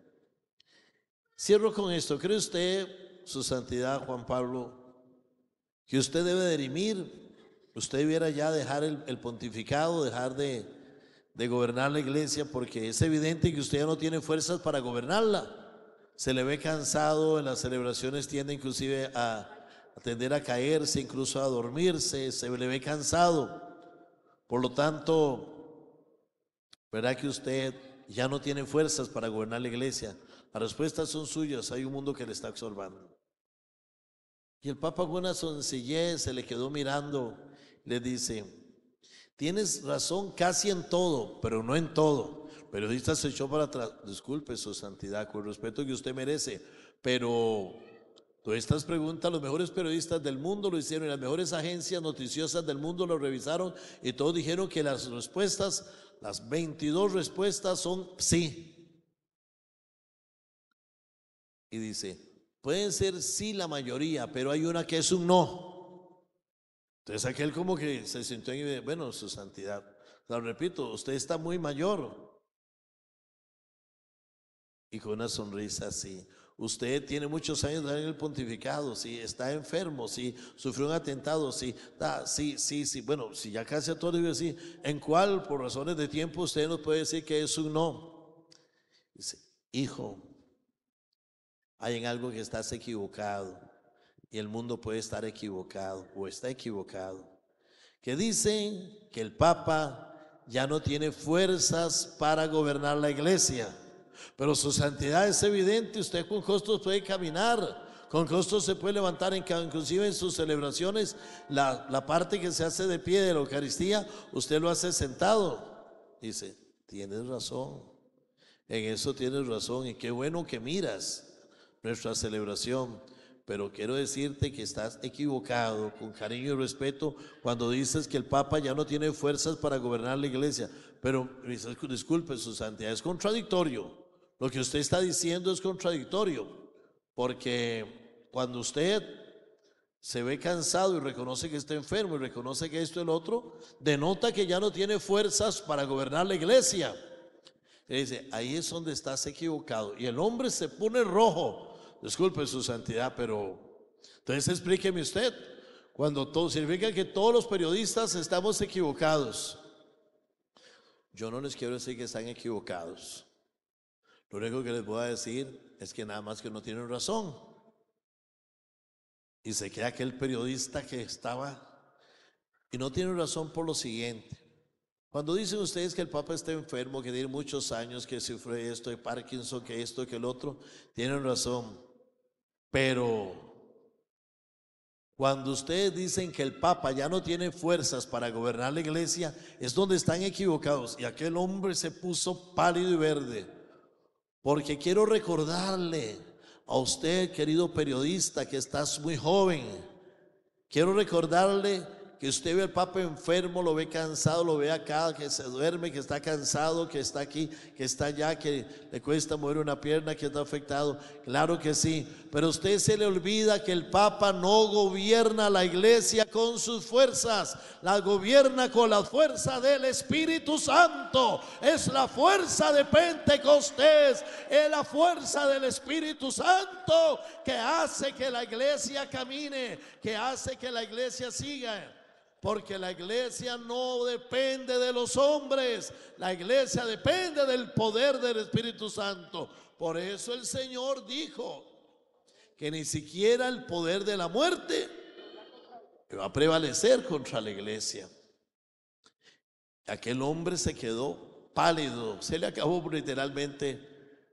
Cierro con esto. ¿Cree usted, su santidad Juan Pablo, que usted debe dirimir, usted debiera ya dejar el pontificado, dejar de gobernar la iglesia, porque es evidente que usted ya no tiene fuerzas para gobernarla? Se le ve cansado, en las celebraciones tiende inclusive a tender a caerse, incluso a dormirse, se le ve cansado. Por lo tanto, ¿verdad que usted ya no tiene fuerzas para gobernar la iglesia? Las respuestas son suyas, hay un mundo que le está absorbiendo. Y el Papa, con una sencillez, se le quedó mirando, le dice, tienes razón casi en todo, pero no en todo. El periodista se echó para atrás. Disculpe, su santidad, con el respeto que usted merece, pero todas estas preguntas los mejores periodistas del mundo lo hicieron, y las mejores agencias noticiosas del mundo lo revisaron, y todos dijeron que las respuestas, las 22 respuestas son sí. Y dice, pueden ser sí la mayoría, pero hay una que es un no. Entonces aquel como que se sintió y bueno, su santidad, lo repito, usted está muy mayor. Y con una sonrisa así, usted tiene muchos años en el pontificado, sí, está enfermo, sí, sufrió un atentado, sí, bueno, si ya casi a todos digo así, ¿en cuál? Por razones de tiempo usted nos puede decir que es un no. Dice, hijo, hay en algo que estás equivocado, y el mundo puede estar equivocado o está equivocado, que dicen que el Papa ya no tiene fuerzas para gobernar la iglesia, pero su santidad es evidente, usted con costos puede caminar, con costos se puede levantar, inclusive en sus celebraciones, la parte que se hace de pie de la Eucaristía, usted lo hace sentado. Dice, tienes razón, en eso tienes razón, y qué bueno que miras nuestra celebración, pero quiero decirte que estás equivocado, con cariño y respeto, cuando dices que el Papa ya no tiene fuerzas para gobernar la iglesia. Pero disculpe, su santidad, es contradictorio. Lo que usted está diciendo es contradictorio, porque cuando usted se ve cansado y reconoce que está enfermo y reconoce que esto y el otro, denota que ya no tiene fuerzas para gobernar la iglesia. Y dice, ahí es donde estás equivocado. Y el hombre se pone rojo. Disculpe, su santidad, pero entonces explíqueme usted, cuando todo significa que todos los periodistas estamos equivocados. Yo no les quiero decir que están equivocados. Lo único que les voy a decir es que nada más que no tienen razón. Y se queda aquel periodista que estaba, y no tiene razón por lo siguiente. Cuando dicen ustedes que el Papa está enfermo, que tiene muchos años, que sufre esto de Parkinson, que esto, que el otro, tienen razón. Pero cuando ustedes dicen que el Papa ya no tiene fuerzas para gobernar la iglesia, es donde están equivocados. Y aquel hombre se puso pálido y verde, porque quiero recordarle a usted, querido periodista, que estás muy joven, quiero recordarle que usted ve al Papa enfermo, lo ve cansado, lo ve acá, que se duerme, que está cansado, que está aquí, que está allá, que le cuesta mover una pierna, que está afectado. Claro que sí, pero a usted se le olvida que el Papa no gobierna la iglesia con sus fuerzas, la gobierna con la fuerza del Espíritu Santo. Es la fuerza de Pentecostés, es la fuerza del Espíritu Santo que hace que la iglesia camine, que hace que la iglesia siga. Porque la iglesia no depende de los hombres, la iglesia depende del poder del Espíritu Santo. Por eso el Señor dijo que ni siquiera el poder de la muerte va a prevalecer contra la iglesia. Aquel hombre se quedó pálido, se le acabó literalmente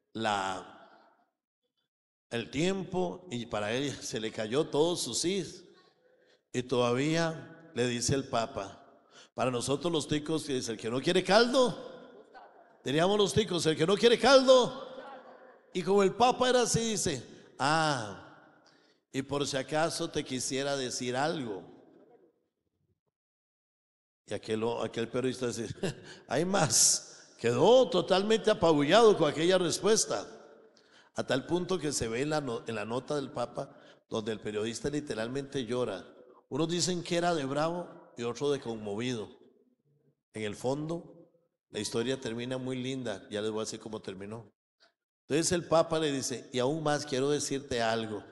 el tiempo, y para él se le cayó todo su cis. Y todavía le dice el Papa, para nosotros los ticos, que dice: el que no quiere caldo, diríamos los ticos, el que no quiere caldo. Y como el Papa era así, dice: y por si acaso te quisiera decir algo. Y aquel periodista dice: hay más. Quedó totalmente apabullado con aquella respuesta, a tal punto que se ve en la nota del Papa, donde el periodista literalmente llora. Unos dicen que era de bravo y otros de conmovido. En el fondo, la historia termina muy linda. Ya les voy a decir cómo terminó. Entonces el Papa le dice: y aún más quiero decirte algo.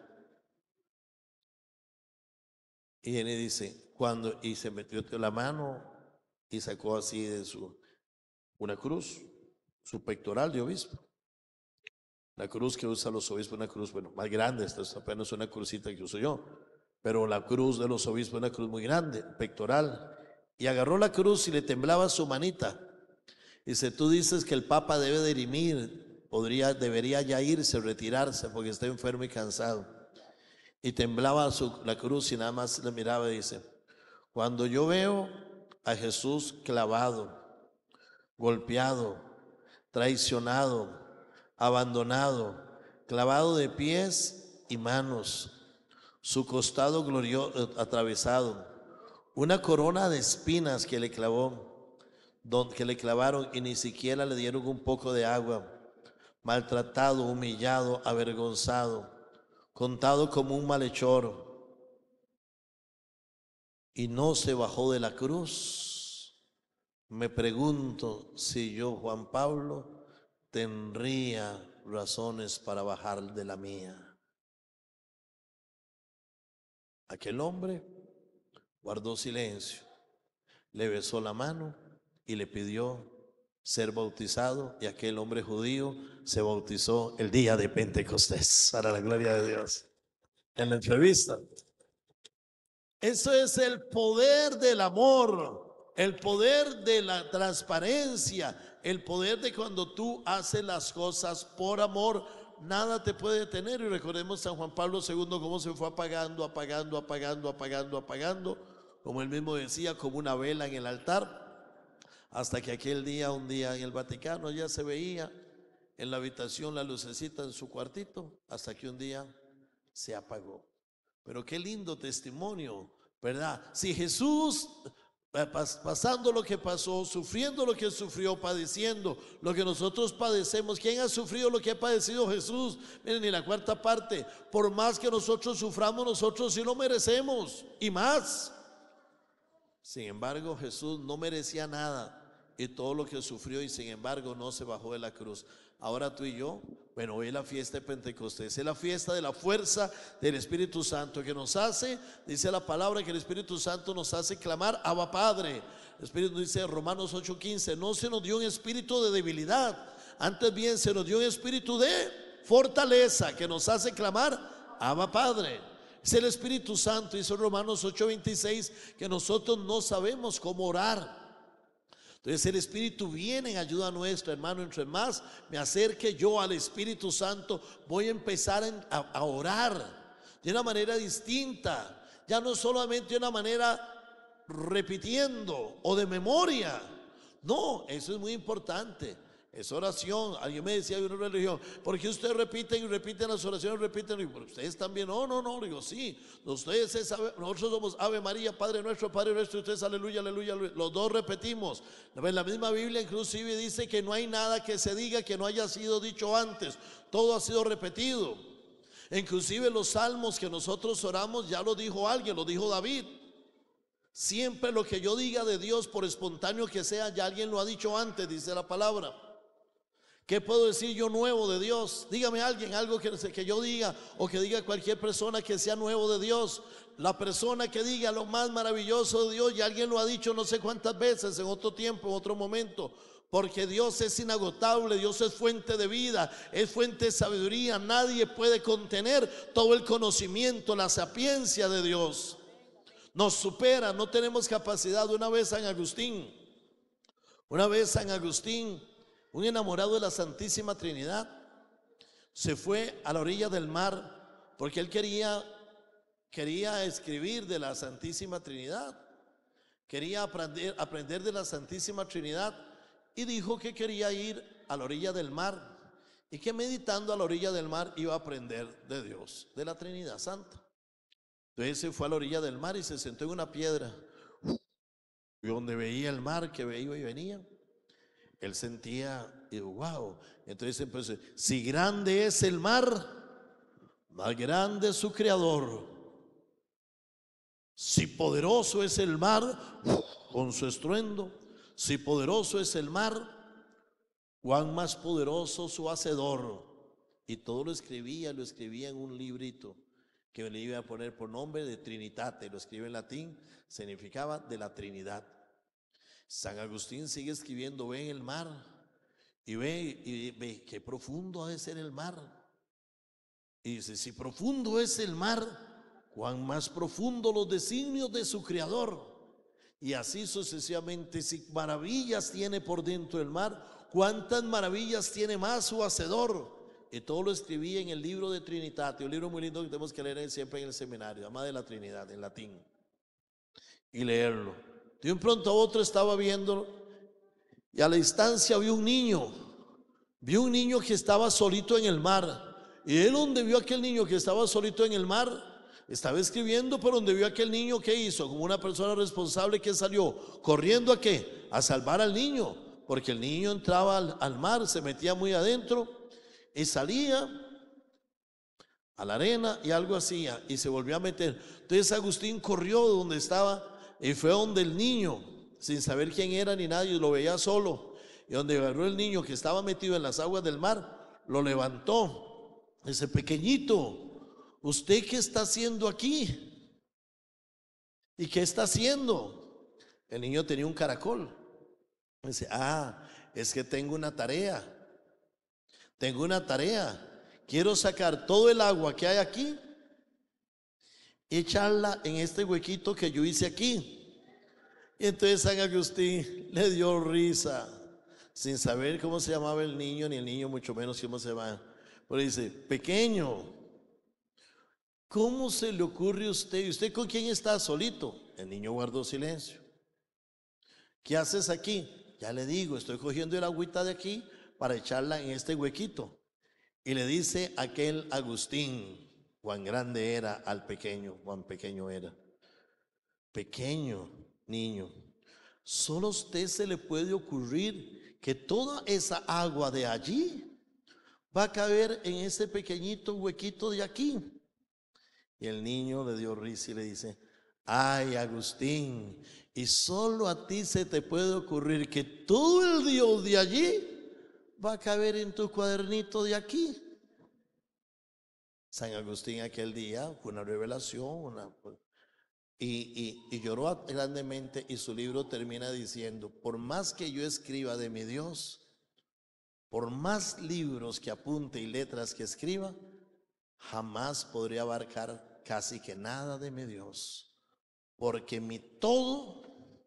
Y él le dice, y se metió la mano y sacó así de una cruz, su pectoral de obispo. La cruz que usan los obispos, una cruz, bueno, más grande. Esta es apenas una crucita que uso yo. Pero la cruz de los obispos es una cruz muy grande, pectoral. Y agarró la cruz y le temblaba su manita. Dice: tú dices que el Papa debe de dirimir, debería ya irse, retirarse, porque está enfermo y cansado. Y temblaba la cruz y nada más le miraba y dice: cuando yo veo a Jesús clavado, golpeado, traicionado, abandonado, clavado de pies y manos, su costado glorioso atravesado, una corona de espinas que le clavaron y ni siquiera le dieron un poco de agua, maltratado, humillado, avergonzado, contado como un malhechor, y no se bajó de la cruz. Me pregunto si yo, Juan Pablo, tendría razones para bajar de la mía. Aquel hombre guardó silencio, le besó la mano y le pidió ser bautizado, y aquel hombre judío se bautizó el día de Pentecostés, para la gloria de Dios. En la entrevista. Eso es el poder del amor, el poder de la transparencia, el poder de cuando tú haces las cosas por amor. Nada te puede detener. Y recordemos San Juan Pablo II, cómo se fue apagando, como él mismo decía, como una vela en el altar, hasta que un día en el Vaticano ya se veía en la habitación la lucecita en su cuartito, hasta que un día se apagó. Pero qué lindo testimonio, ¿verdad? Si Jesús, pasando lo que pasó, sufriendo lo que sufrió, padeciendo lo que nosotros padecemos, ¿quién ha sufrido lo que ha padecido Jesús? Miren, y la cuarta parte, por más que nosotros suframos, nosotros sí lo merecemos y más. Sin embargo, Jesús no merecía nada y todo lo que sufrió, y sin embargo no se bajó de la cruz. Ahora tú y yo, bueno, hoy es la fiesta de Pentecostés, es la fiesta de la fuerza del Espíritu Santo, que nos hace, dice la palabra, que el Espíritu Santo nos hace clamar Abba Padre. El Espíritu dice Romanos 8:15, no se nos dio un espíritu de debilidad, antes bien se nos dio un espíritu de fortaleza, que nos hace clamar Abba Padre. Es el Espíritu Santo, dice Romanos 8:26, que nosotros no sabemos cómo orar. Entonces el Espíritu viene en ayuda nuestra, hermano. Entre más me acerque yo al Espíritu Santo, voy a empezar a orar de una manera distinta. Ya no solamente de una manera repitiendo o de memoria. No, eso es muy importante. Es oración. Alguien me decía de una religión, ¿por qué ustedes repiten y repiten las oraciones? Repiten, y ustedes también. No, digo, sí. Ustedes nosotros somos Ave María, Padre nuestro, y ustedes aleluya, aleluya, aleluya. Los dos repetimos. En la misma Biblia inclusive dice que no hay nada que se diga que no haya sido dicho antes. Todo ha sido repetido. Inclusive los salmos que nosotros oramos, ya lo dijo alguien, lo dijo David. Siempre lo que yo diga de Dios, por espontáneo que sea, ya alguien lo ha dicho antes, dice la palabra. ¿Qué puedo decir yo nuevo de Dios? Dígame alguien, algo que yo diga, o que diga cualquier persona que sea nuevo de Dios. La persona que diga lo más maravilloso de Dios, ya alguien lo ha dicho no sé cuántas veces, en otro tiempo, en otro momento. Porque Dios es inagotable, Dios es fuente de vida, es fuente de sabiduría. Nadie puede contener todo el conocimiento, la sapiencia de Dios. Nos supera, no tenemos capacidad. Una vez San Agustín, un enamorado de la Santísima Trinidad, se fue a la orilla del mar porque él quería escribir de la Santísima Trinidad, quería aprender de la Santísima Trinidad, y dijo que quería ir a la orilla del mar y que meditando a la orilla del mar iba a aprender de Dios, de la Trinidad Santa. Entonces se fue a la orilla del mar y se sentó en una piedra, y donde veía el mar que veía y venía, él sentía, y wow. Entonces empezó: si grande es el mar, más grande es su creador. Si poderoso es el mar con su estruendo, si poderoso es el mar, cuán más poderoso su hacedor. Y todo lo escribía en un librito que le iba a poner por nombre de Trinitate. Lo escribe en latín, significaba de la Trinidad. San Agustín sigue escribiendo, ve en el mar y ve qué profundo ha de ser el mar. Y dice: si profundo es el mar, cuán más profundo los designios de su creador. Y así sucesivamente. Si maravillas tiene por dentro el mar, cuántas maravillas tiene más su hacedor. Y todo lo escribí en el libro de Trinitate, un libro muy lindo que tenemos que leer siempre en el seminario, Ama de la Trinidad, en latín, y leerlo. De un pronto a otro estaba viendo, y a la distancia vio un niño que estaba solito en el mar. Y él, donde vio a aquel niño que estaba solito en el mar, estaba escribiendo, pero donde vio a aquel niño, ¿qué hizo? Como una persona responsable, que salió corriendo ¿a qué? A salvar al niño, porque el niño entraba al mar, se metía muy adentro y salía a la arena y algo hacía y se volvió a meter. Entonces Agustín corrió de donde estaba y fue donde el niño, sin saber quién era ni nadie, lo veía solo. Y donde agarró el niño que estaba metido en las aguas del mar, lo levantó. Dice: pequeñito, ¿usted qué está haciendo aquí? ¿Y qué está haciendo? El niño tenía un caracol. Dice: es que tengo una tarea. Quiero sacar todo el agua que hay aquí y echarla en este huequito que yo hice aquí. Y entonces San Agustín le dio risa, sin saber cómo se llamaba el niño, ni el niño mucho menos cómo se llama. Pero dice: pequeño, ¿cómo se le ocurre a usted? ¿Y usted con quién está? Solito. El niño guardó silencio. ¿Qué haces aquí? Ya le digo, estoy cogiendo el agüita de aquí para echarla en este huequito. Y le dice aquel Agustín: cuán grande era al pequeño, cuán pequeño era. Pequeño niño, solo a usted se le puede ocurrir que toda esa agua de allí va a caber en ese pequeñito huequito de aquí. Y el niño le dio risa y le dice: ay, Agustín, y solo a ti se te puede ocurrir que todo el Dios de allí va a caber en tu cuadernito de aquí. San Agustín aquel día fue una revelación, y lloró grandemente, y su libro termina diciendo: por más que yo escriba de mi Dios, por más libros que apunte y letras que escriba, jamás podría abarcar casi que nada de mi Dios, porque mi todo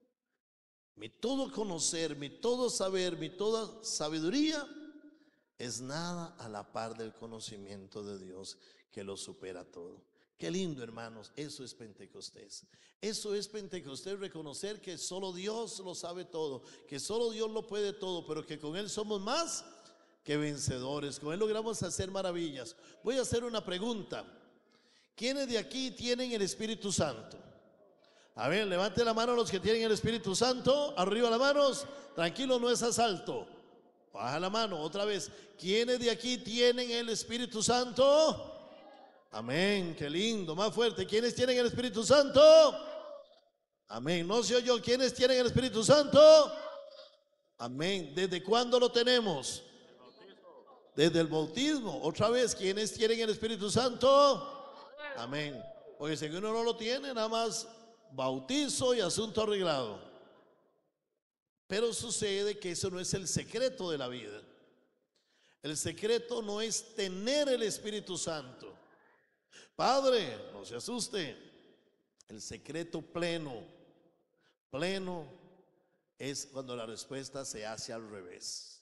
conocer, mi todo saber, mi toda sabiduría es nada a la par del conocimiento de Dios que lo supera todo. Qué lindo, hermanos, eso es Pentecostés. Eso es Pentecostés, reconocer que solo Dios lo sabe todo, que solo Dios lo puede todo, pero que con Él somos más que vencedores, con Él logramos hacer maravillas. Voy a hacer una pregunta. ¿Quiénes de aquí tienen el Espíritu Santo? A ver, levante la mano los que tienen el Espíritu Santo. Arriba las manos. Tranquilo, no es asalto. Baja la mano otra vez. ¿Quiénes de aquí tienen el Espíritu Santo? Amén, qué lindo, más fuerte. ¿Quiénes tienen el Espíritu Santo? Amén, no se oyó. ¿Quiénes tienen el Espíritu Santo? Amén. ¿Desde cuándo lo tenemos? Desde el bautismo. Otra vez, ¿quiénes tienen el Espíritu Santo? Amén. Porque si uno no lo tiene, nada más bautizo y asunto arreglado. Pero sucede que eso no es el secreto de la vida. El secreto no es tener el Espíritu Santo. Padre, no se asuste. El secreto pleno es cuando la respuesta se hace al revés.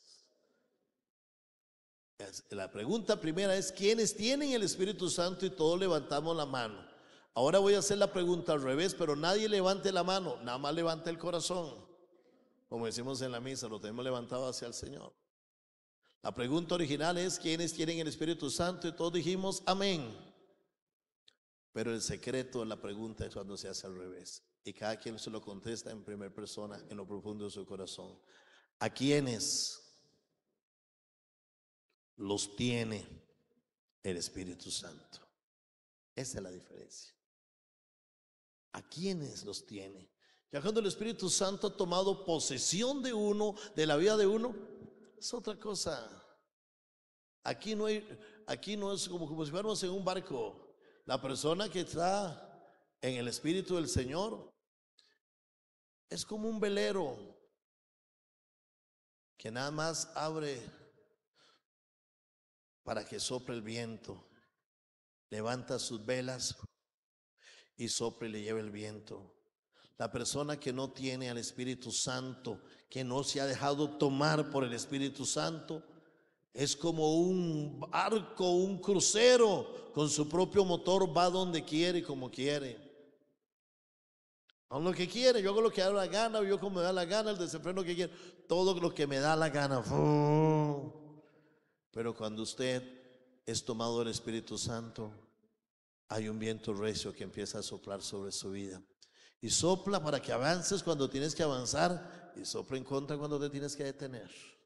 La pregunta primera es: ¿quiénes tienen el Espíritu Santo? Y todos levantamos la mano. Ahora voy a hacer la pregunta al revés, pero nadie levante la mano, nada más levante el corazón. Como decimos en la misa, lo tenemos levantado hacia el Señor. La pregunta original es: ¿quiénes tienen el Espíritu Santo? Y todos dijimos amén. Pero el secreto de la pregunta es cuando se hace al revés. Y cada quien se lo contesta en primera persona, en lo profundo de su corazón. ¿A quiénes los tiene el Espíritu Santo? Esa es la diferencia. ¿A quiénes los tiene? Ya cuando el Espíritu Santo ha tomado posesión de uno, de la vida de uno, es otra cosa. Aquí no es como si fuéramos en un barco. La persona que está en el Espíritu del Señor es como un velero que nada más abre para que sople el viento, levanta sus velas y sopla y le lleva el viento. La persona que no tiene al Espíritu Santo, que no se ha dejado tomar por el Espíritu Santo, es como un barco, un crucero con su propio motor, va donde quiere y como quiere. No lo que quiere, yo hago lo que da la gana, yo como me da la gana, el desenfreno que quiere, todo lo que me da la gana. Pero cuando usted es tomado del Espíritu Santo, hay un viento recio que empieza a soplar sobre su vida. Y sopla para que avances cuando tienes que avanzar, y sopla en contra cuando te tienes que detener.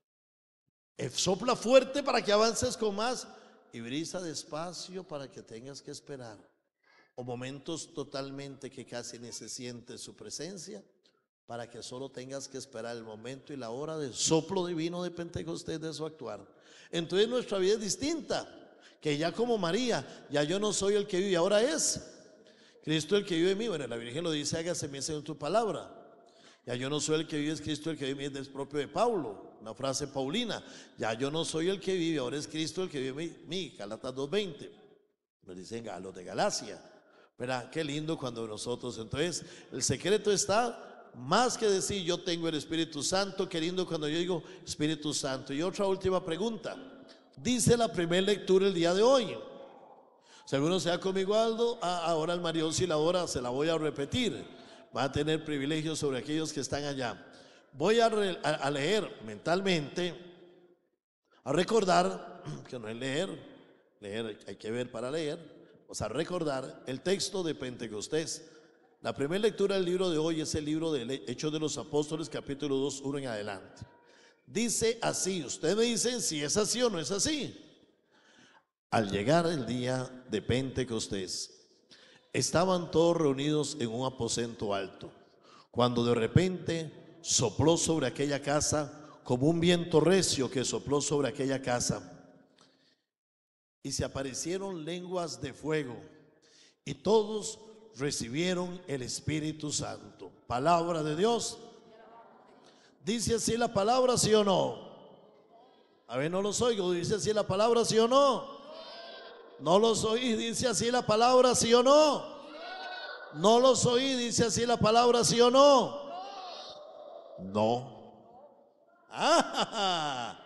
Sopla fuerte para que avances con más, y brisa despacio para que tengas que esperar. O momentos totalmente que casi ni se siente su presencia, para que solo tengas que esperar el momento y la hora del soplo divino de Pentecostés, de su actuar. Entonces nuestra vida es distinta, que ya como María, ya yo no soy el que vive, ahora es Cristo el que vive en mí. Bueno, la Virgen lo dice: hágase mi según tu palabra. Ya yo no soy el que vive, es Cristo el que vive en mí, es propio de Pablo, una frase paulina. Ya yo no soy el que vive, ahora es Cristo el que vive en mí. Gálatas 2:20. Nos dicen a los de Galacia. ¿Verdad? Qué lindo cuando nosotros, entonces, el secreto está más que decir yo tengo el Espíritu Santo, qué lindo cuando yo digo Espíritu Santo. Y otra última pregunta. Dice la primera lectura el día de hoy. Si alguno sea conmigo algo, ahora el María Auxiliadora se la voy a repetir. Va a tener privilegios sobre aquellos que están allá. Voy a leer mentalmente, a recordar, que no es leer hay que ver para leer. Vamos a recordar el texto de Pentecostés. La primera lectura del libro de hoy es el libro de Hechos de los Apóstoles, capítulo 2, 1 en adelante. Dice así, ustedes me dicen si es así o no es así. Al llegar el día de Pentecostés, estaban todos reunidos en un aposento alto, cuando de repente sopló sobre aquella casa como un viento recio que sopló sobre aquella casa. Y se aparecieron lenguas de fuego, y todos recibieron el Espíritu Santo. Palabra de Dios. ¿Dice así la palabra, sí o no? A ver, no los oigo. ¿Dice así la palabra, sí o no? No los oí, dice así la palabra, ¿sí o no? No los oí, dice así la palabra, ¿sí o no? No. Ah,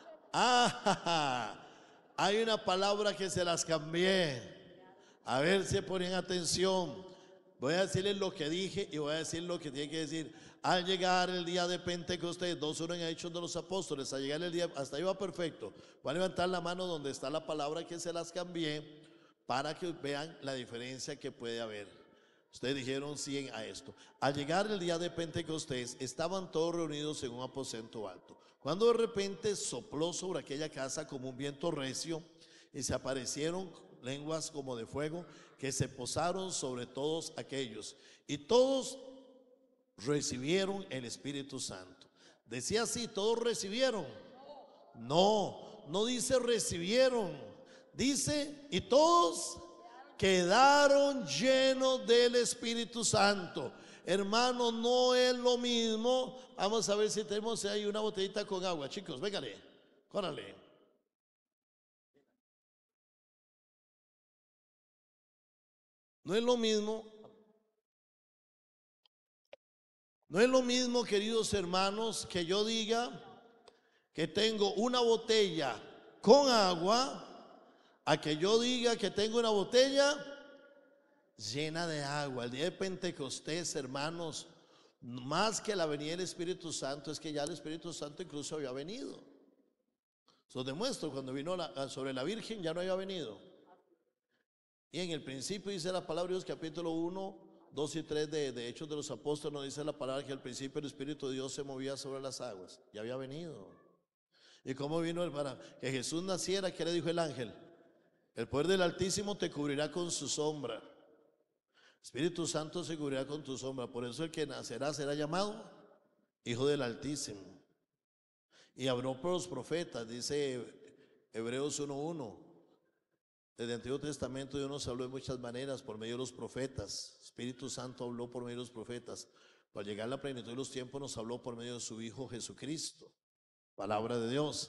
hay una palabra que se las cambié. A ver si ponen atención. Voy a decirles lo que dije y voy a decir lo que tiene que decir. Al llegar el día de Pentecostés, 2:1 en Hechos de los Apóstoles, al llegar el día, hasta ahí va perfecto. Voy a levantar la mano donde está la palabra que se las cambié para que vean la diferencia que puede haber. Ustedes dijeron sí a esto. Al llegar el día de Pentecostés, estaban todos reunidos en un aposento alto. Cuando de repente sopló sobre aquella casa como un viento recio y se aparecieron lenguas como de fuego que se posaron sobre todos aquellos. Y todos recibieron el Espíritu Santo. Decía así, todos recibieron. No, no dice recibieron, dice y todos quedaron llenos del Espíritu Santo. Hermano, no es lo mismo. Vamos a ver si tenemos ahí una botellita con agua. Chicos, véngale, córale. No es lo mismo. No es lo mismo, queridos hermanos, que yo diga que tengo una botella con agua a que yo diga que tengo una botella llena de agua. El día de Pentecostés, hermanos, más que la venida del Espíritu Santo, es que ya el Espíritu Santo incluso había venido. Eso demuestro, cuando vino sobre la Virgen ya no había venido. Y en el principio dice la palabra de Dios, capítulo 1, 2 y 3 de Hechos de los Apóstoles, nos dice la palabra que al principio el Espíritu de Dios se movía sobre las aguas. Ya había venido. ¿Y cómo vino para que Jesús naciera? ¿Qué le dijo el ángel? El poder del Altísimo te cubrirá con su sombra. Espíritu Santo se cubrirá con tu sombra. Por eso el que nacerá será llamado Hijo del Altísimo. Y habló por los profetas, dice Hebreos 1:1. Desde el Antiguo Testamento Dios nos habló de muchas maneras por medio de los profetas. Espíritu Santo habló por medio de los profetas. Para llegar a la plenitud de los tiempos nos habló por medio de su Hijo Jesucristo. Palabra de Dios.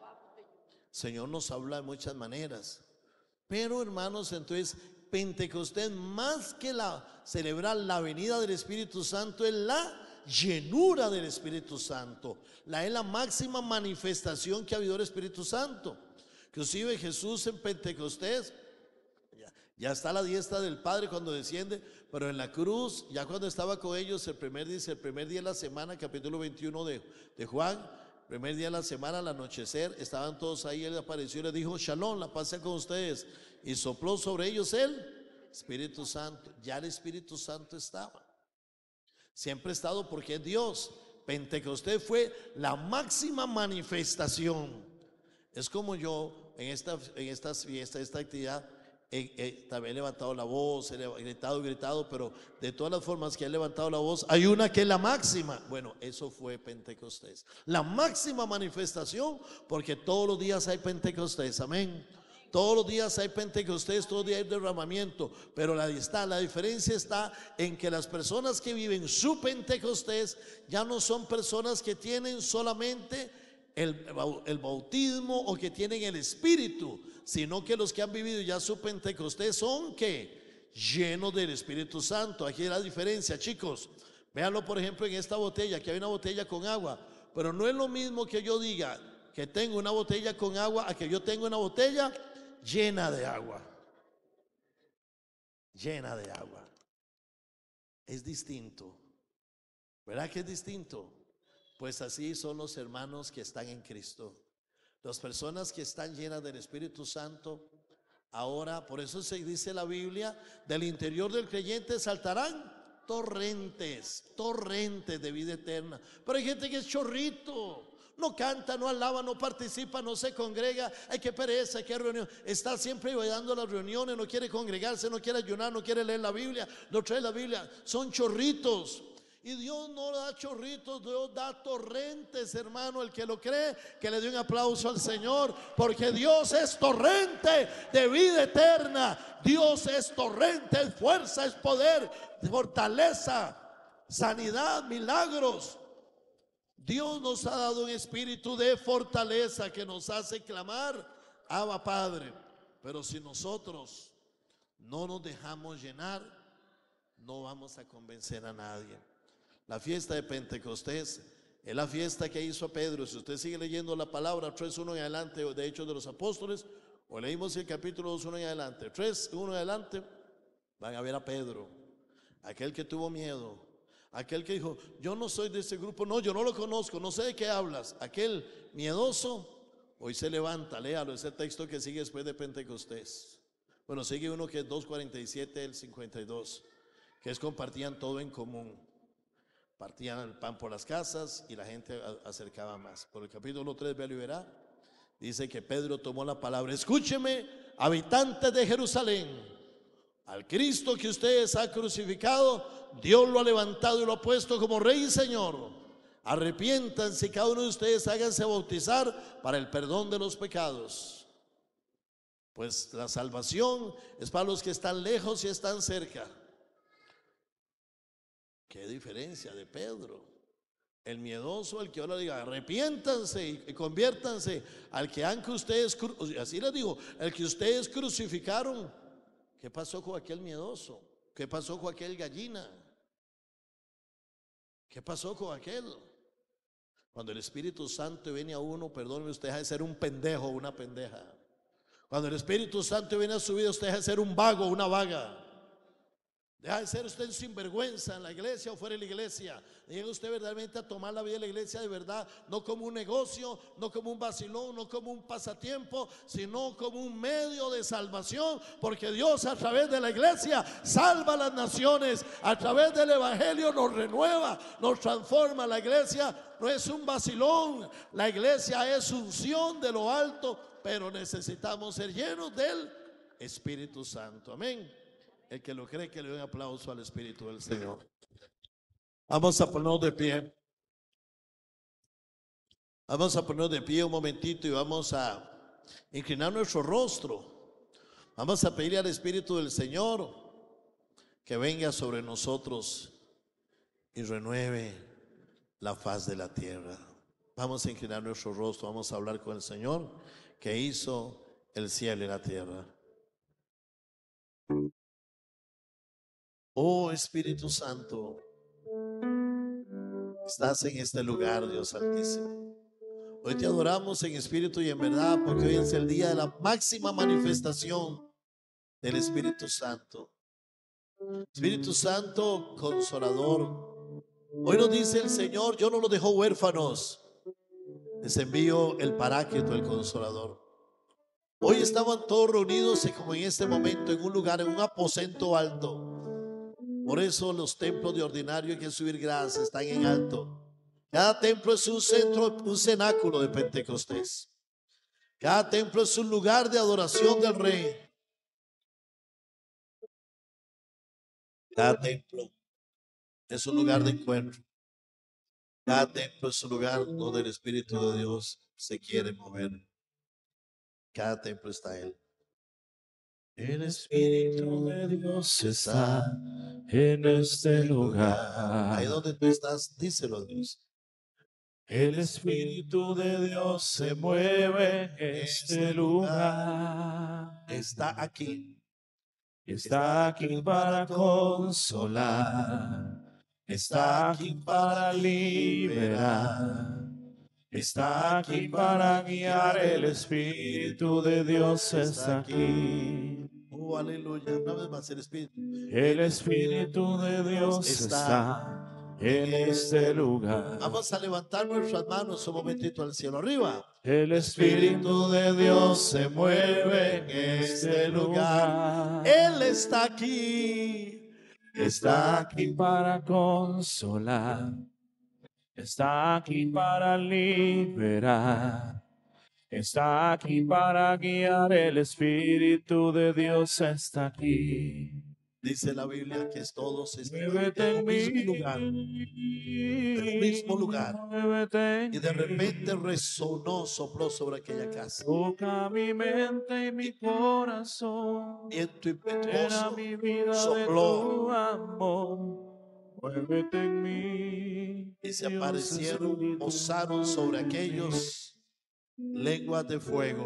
Señor nos habla de muchas maneras. Pero hermanos, entonces Pentecostés, más que celebrar la venida del Espíritu Santo, es la llenura del Espíritu Santo. Es la máxima manifestación que ha habido del Espíritu Santo. Inclusive Jesús en Pentecostés ya está a la diestra del Padre cuando desciende, pero en la cruz, ya cuando estaba con ellos el primer día de la semana, capítulo 21 de Juan, primer día de la semana, al anochecer, estaban todos ahí, él apareció y les dijo, Shalom, la paz sea con ustedes, y sopló sobre ellos el Espíritu Santo. Ya el Espíritu Santo estaba, siempre ha estado porque es Dios. Pentecostés fue la máxima manifestación. Es como yo en estas fiestas, esta actividad, también he levantado la voz, he gritado, pero de todas las formas que he levantado la voz, hay una que es la máxima. Bueno, eso fue Pentecostés, la máxima manifestación, porque todos los días hay Pentecostés, amén. Todos los días hay Pentecostés, todos los días hay derramamiento, pero la diferencia está en que las personas que viven su Pentecostés ya no son personas que tienen solamente el bautismo o que tienen el Espíritu, sino que los que han vivido ya su Pentecostés son que llenos del Espíritu Santo. Aquí es la diferencia, chicos. Véanlo por ejemplo en esta botella, que hay una botella con agua, pero no es lo mismo que yo diga que tengo una botella con agua a que yo tengo una botella llena de agua. Llena de agua. Es distinto. ¿Verdad que es distinto? Pues así son los hermanos que están en Cristo. Las personas que están llenas del Espíritu Santo, ahora, por eso se dice la Biblia, del interior del creyente saltarán torrentes de vida eterna. Pero hay gente que es chorrito, no canta, no alaba, no participa, no se congrega. Ay, qué pereza, qué reunión. Está siempre ayudando a las reuniones, no quiere congregarse, no quiere ayunar, no quiere leer la Biblia, no trae la Biblia. Son chorritos. Y Dios no da chorritos, Dios da torrentes, hermano. El que lo cree, que le dé un aplauso al Señor, porque Dios es torrente de vida eterna. Dios es torrente, es fuerza, es poder, fortaleza, sanidad, milagros. Dios nos ha dado un espíritu de fortaleza que nos hace clamar, Abba Padre. Pero si nosotros no nos dejamos llenar, no vamos a convencer a nadie. La fiesta de Pentecostés es la fiesta que hizo Pedro. Si usted sigue leyendo la palabra 3:1 en adelante de Hechos de los Apóstoles, o leímos el capítulo 2:1 en adelante, 3:1 en adelante, van a ver a Pedro, aquel que tuvo miedo, aquel que dijo, yo no soy de ese grupo, no, yo no lo conozco, no sé de qué hablas. Aquel miedoso hoy se levanta. Léalo, es el texto que sigue después de Pentecostés. Bueno, sigue uno que es 2:47 del 52, que es compartían todo en común. Partían el pan por las casas y la gente acercaba más. Por el capítulo 3, véalo y verá. Dice que Pedro tomó la palabra. Escúcheme, habitantes de Jerusalén, al Cristo que ustedes han crucificado, Dios lo ha levantado y lo ha puesto como Rey y Señor. Arrepiéntanse, cada uno de ustedes háganse bautizar para el perdón de los pecados. Pues la salvación es para los que están lejos y están cerca. Qué diferencia de Pedro, el miedoso, el que ahora diga arrepiéntanse y conviértanse, al que han que ustedes, así les digo, el que ustedes crucificaron. ¿Qué pasó con aquel miedoso? ¿Qué pasó con aquel gallina? ¿Qué pasó con aquel? Cuando el Espíritu Santo viene a uno, perdóneme, usted deja de ser un pendejo o una pendeja. Cuando el Espíritu Santo viene a su vida, usted deja de ser un vago o una vaga. Deja de ser usted sinvergüenza en la iglesia o fuera de la iglesia. Llega usted verdaderamente a tomar la vida de la iglesia de verdad, no como un negocio, no como un vacilón, no como un pasatiempo, sino como un medio de salvación, porque Dios a través de la iglesia salva a las naciones, a través del evangelio nos renueva, nos transforma. La iglesia no es un vacilón, la iglesia es unción de lo alto, pero necesitamos ser llenos del Espíritu Santo. Amén. El que lo cree, que le dé un aplauso al Espíritu del Señor. Vamos a ponernos de pie. Vamos a ponernos de pie un momentito y vamos a inclinar nuestro rostro. Vamos a pedirle al Espíritu del Señor que venga sobre nosotros y renueve la faz de la tierra. Vamos a inclinar nuestro rostro, vamos a hablar con el Señor que hizo el cielo y la tierra. Oh Espíritu Santo, estás en este lugar, Dios Altísimo. Hoy te adoramos en espíritu y en verdad, porque hoy es el día de la máxima manifestación del Espíritu Santo. Espíritu Santo, consolador. Hoy nos dice el Señor, yo no los dejo huérfanos, les envío el Paráclito, el Consolador. Hoy estaban todos reunidos como en este momento en un lugar, en un aposento alto. Por eso los templos de ordinario hay que subir gradas, están en alto. Cada templo es un centro, un cenáculo de Pentecostés. Cada templo es un lugar de adoración del Rey. Cada templo es un lugar de encuentro. Cada templo es un lugar donde el Espíritu de Dios se quiere mover. Cada templo está Él.
El Espíritu de Dios está en este lugar.
Ahí donde tú estás, díselo a Dios.
El Espíritu de Dios se mueve en este lugar.
Está aquí.
Está aquí para consolar. Está aquí para liberar. Está aquí para guiar. El Espíritu de Dios está aquí.
Oh, aleluya. Una vez más el Espíritu.
El Espíritu de Dios está en este lugar.
Vamos a levantar nuestras manos un momentito al cielo arriba.
El Espíritu de Dios se mueve en este lugar.
Él está aquí.
Está aquí para consolar. Está aquí para liberar. Está aquí para guiar. El Espíritu de Dios está aquí.
Dice la Biblia que todos están
Muévete
en
en
el mismo lugar.
mí.
El mismo lugar.
Muévete en
Y de
mí.
repente resonó, sopló sobre aquella casa.
Toca mi mente y mi corazón.
Viento
Llena
impetuoso
mi vida de
sopló
tu amor. Muévete en mí.
y se
Dios
aparecieron,
Espíritu.
posaron sobre aquellos lenguas de fuego.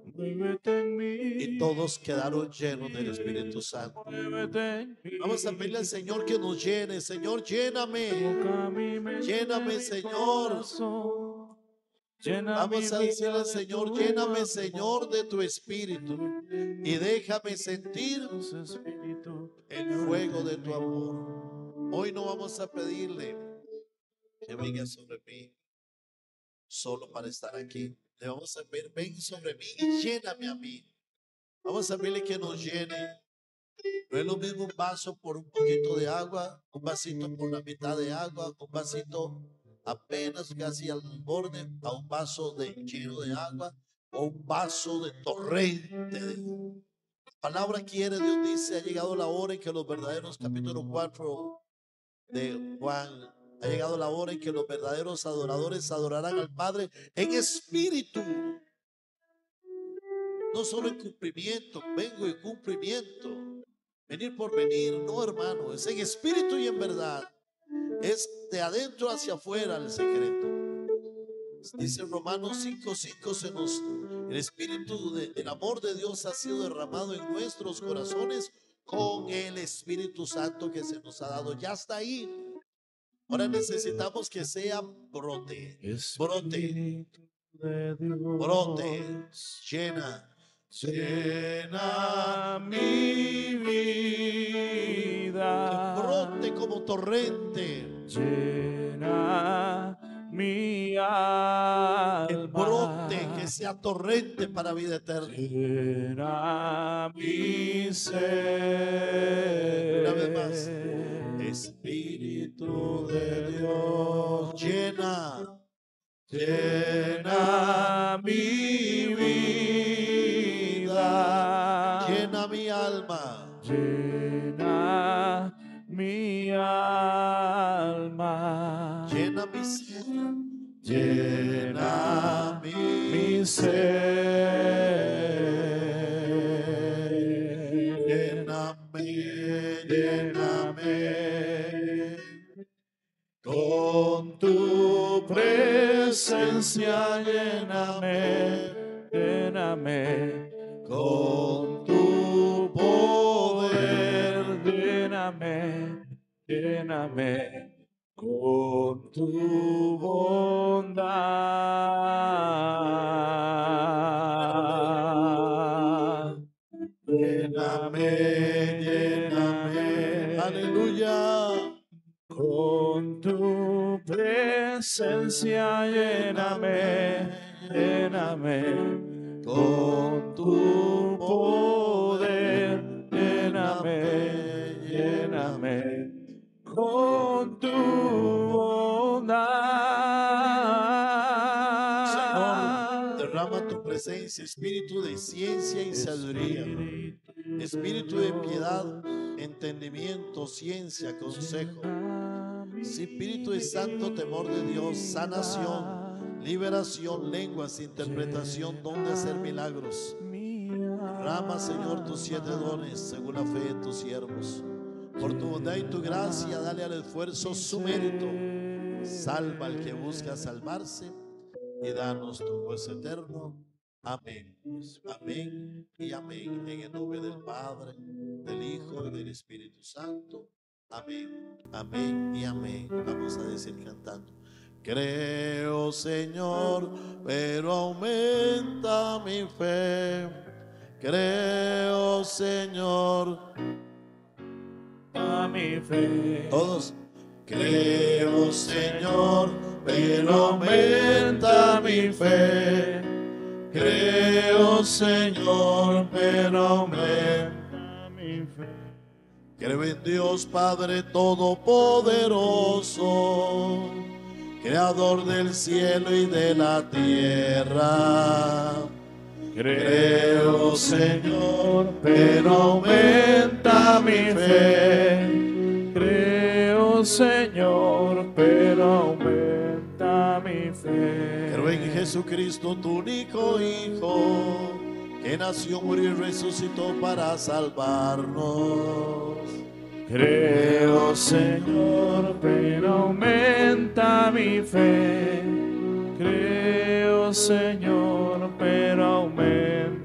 muévete en mí.
Y todos quedaron llenos del Espíritu Santo.
Muévete en mí.
Vamos a pedirle al Señor que nos llene. Señor, lléname.
Toca mi mente,
Lléname,
mi
Señor.
corazón. Llena
Vamos
mi
a decirle
vida
al
de
Señor,
tu
lléname,
amor.
Señor, de tu Espíritu. Y déjame sentir
Espíritu,
el fuego de tu amor. Hoy no vamos a pedirle que venga sobre mí solo para estar aquí. Le vamos a pedir, ven sobre mí y lléname a mí. Vamos a pedirle que nos llene. No es lo mismo un vaso por un poquito de agua, un vasito por la mitad de agua, un vasito apenas casi al borde, a un vaso lleno de agua o un vaso de torrente. La palabra quiere, Dios dice, ha llegado la hora en que los verdaderos, capítulo 4 de Juan, ha llegado la hora en que los verdaderos adoradores adorarán al Padre en espíritu. No solo en cumplimiento, vengo en cumplimiento. Venir por venir, no, hermano, es en espíritu y en verdad. Es de adentro hacia afuera el secreto. Dice Romanos 5:5, el espíritu del amor de Dios ha sido derramado en nuestros corazones con el Espíritu Santo que se nos ha dado. Ya está ahí. Ahora necesitamos que sea brote, brote, brote, llena
mi vida.
Que brote como torrente.
Llena mi alma.
Que brote, que sea torrente para vida eterna.
Llena mi ser.
Una vez más. Espíritu de Dios, llena mi vida, llena mi alma,
llena mi alma,
llena mi ser,
llena mi ser, lléname con tu presencia, lléname con tu poder, lléname con tu bondad, lléname,
aleluya.
Con tu presencia, lléname con tu poder, lléname con tu bondad.
Señor, derrama tu presencia, espíritu de ciencia y sabiduría, espíritu de piedad, entendimiento, ciencia, consejo. Espíritu de santo temor de Dios, sanación, liberación, lenguas, interpretación, don de hacer milagros. Derrama, Señor, tus 7 dones según la fe de tus siervos. Por tu bondad y tu gracia, dale al esfuerzo su mérito. Salva al que busca salvarse y danos tu gozo eterno. Amén, amén y amén. En el nombre del Padre, del Hijo y del Espíritu Santo. Amén, amén y amén. Vamos a decir cantando. Creo, Señor, pero aumenta mi fe. Creo, Señor,
a mi fe.
todos. Creo, Señor, pero aumenta mi fe. Creo, Señor, pero aumenta mi fe. Creo en Dios Padre Todopoderoso, Creador del cielo y de la tierra. Creo, Señor, pero aumenta mi fe.
Creo, Señor, pero aumenta mi fe.
Creo en Jesucristo, tu único Hijo, que nació, murió y resucitó para salvarnos.
Creo, Señor, pero aumenta mi fe. Creo, Señor, pero aumenta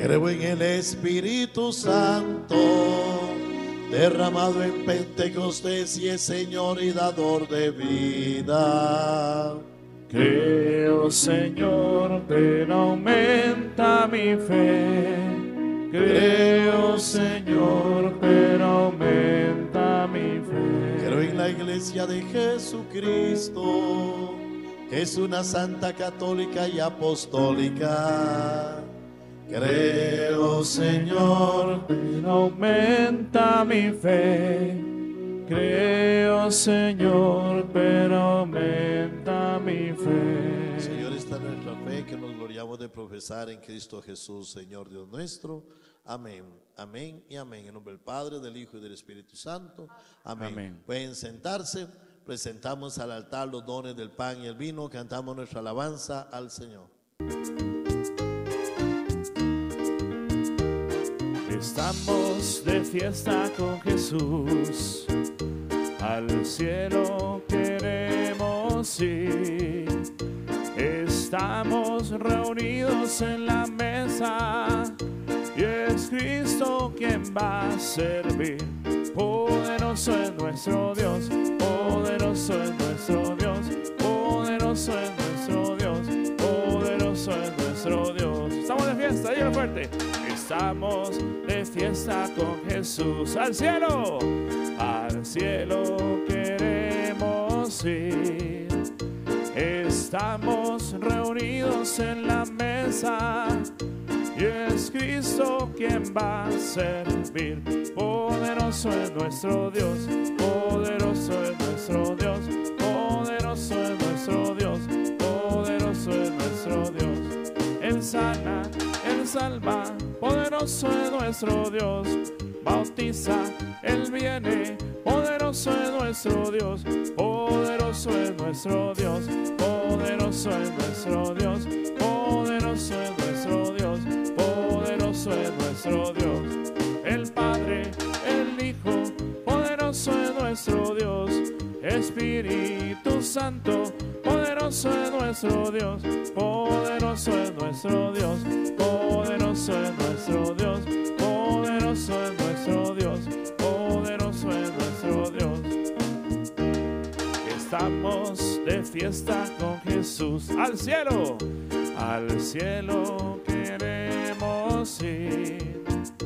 Creo en el Espíritu Santo, derramado en Pentecostés y es Señor y dador de vida.
Creo, Señor, pero aumenta mi fe. Creo, Señor, pero aumenta mi fe.
Creo en la Iglesia de Jesucristo, que es una santa, católica y apostólica. Creo, Señor,
pero aumenta mi fe. Creo, Señor, pero aumenta mi fe.
Señor, está nuestra fe que nos gloriamos de profesar en Cristo Jesús, Señor Dios nuestro. Amén, amén y amén. En nombre del Padre, del Hijo y del Espíritu Santo. Amén.
Amén.
Pueden sentarse. Presentamos al altar los dones del pan y el vino. Cantamos nuestra alabanza al Señor.
Estamos de fiesta con Jesús, al cielo queremos ir. Estamos reunidos en la mesa y es Cristo quien va a servir. Poderoso es nuestro Dios, poderoso es nuestro Dios, poderoso es nuestro Dios, poderoso es nuestro Dios. Estamos de fiesta, dígalo fuerte. Estamos de fiesta con Jesús, al cielo queremos ir. Estamos reunidos en la mesa y es Cristo quien va a servir. Poderoso es nuestro Dios, poderoso es nuestro Dios, poderoso es nuestro Dios, poderoso es nuestro Dios. Él sana, Él salva, poderoso es nuestro Dios. Bautiza, Él viene, poderoso es nuestro Dios, poderoso es nuestro Dios, poderoso es nuestro Dios, poderoso es nuestro Dios, poderoso es nuestro Dios. El Padre, el Hijo, poderoso es nuestro Dios. Espíritu Santo, poderoso es nuestro Dios, poderoso es nuestro Dios, poderoso es nuestro Dios, poderoso es nuestro Dios, poderoso es nuestro Dios. Estamos de fiesta con Jesús, al cielo queremos ir.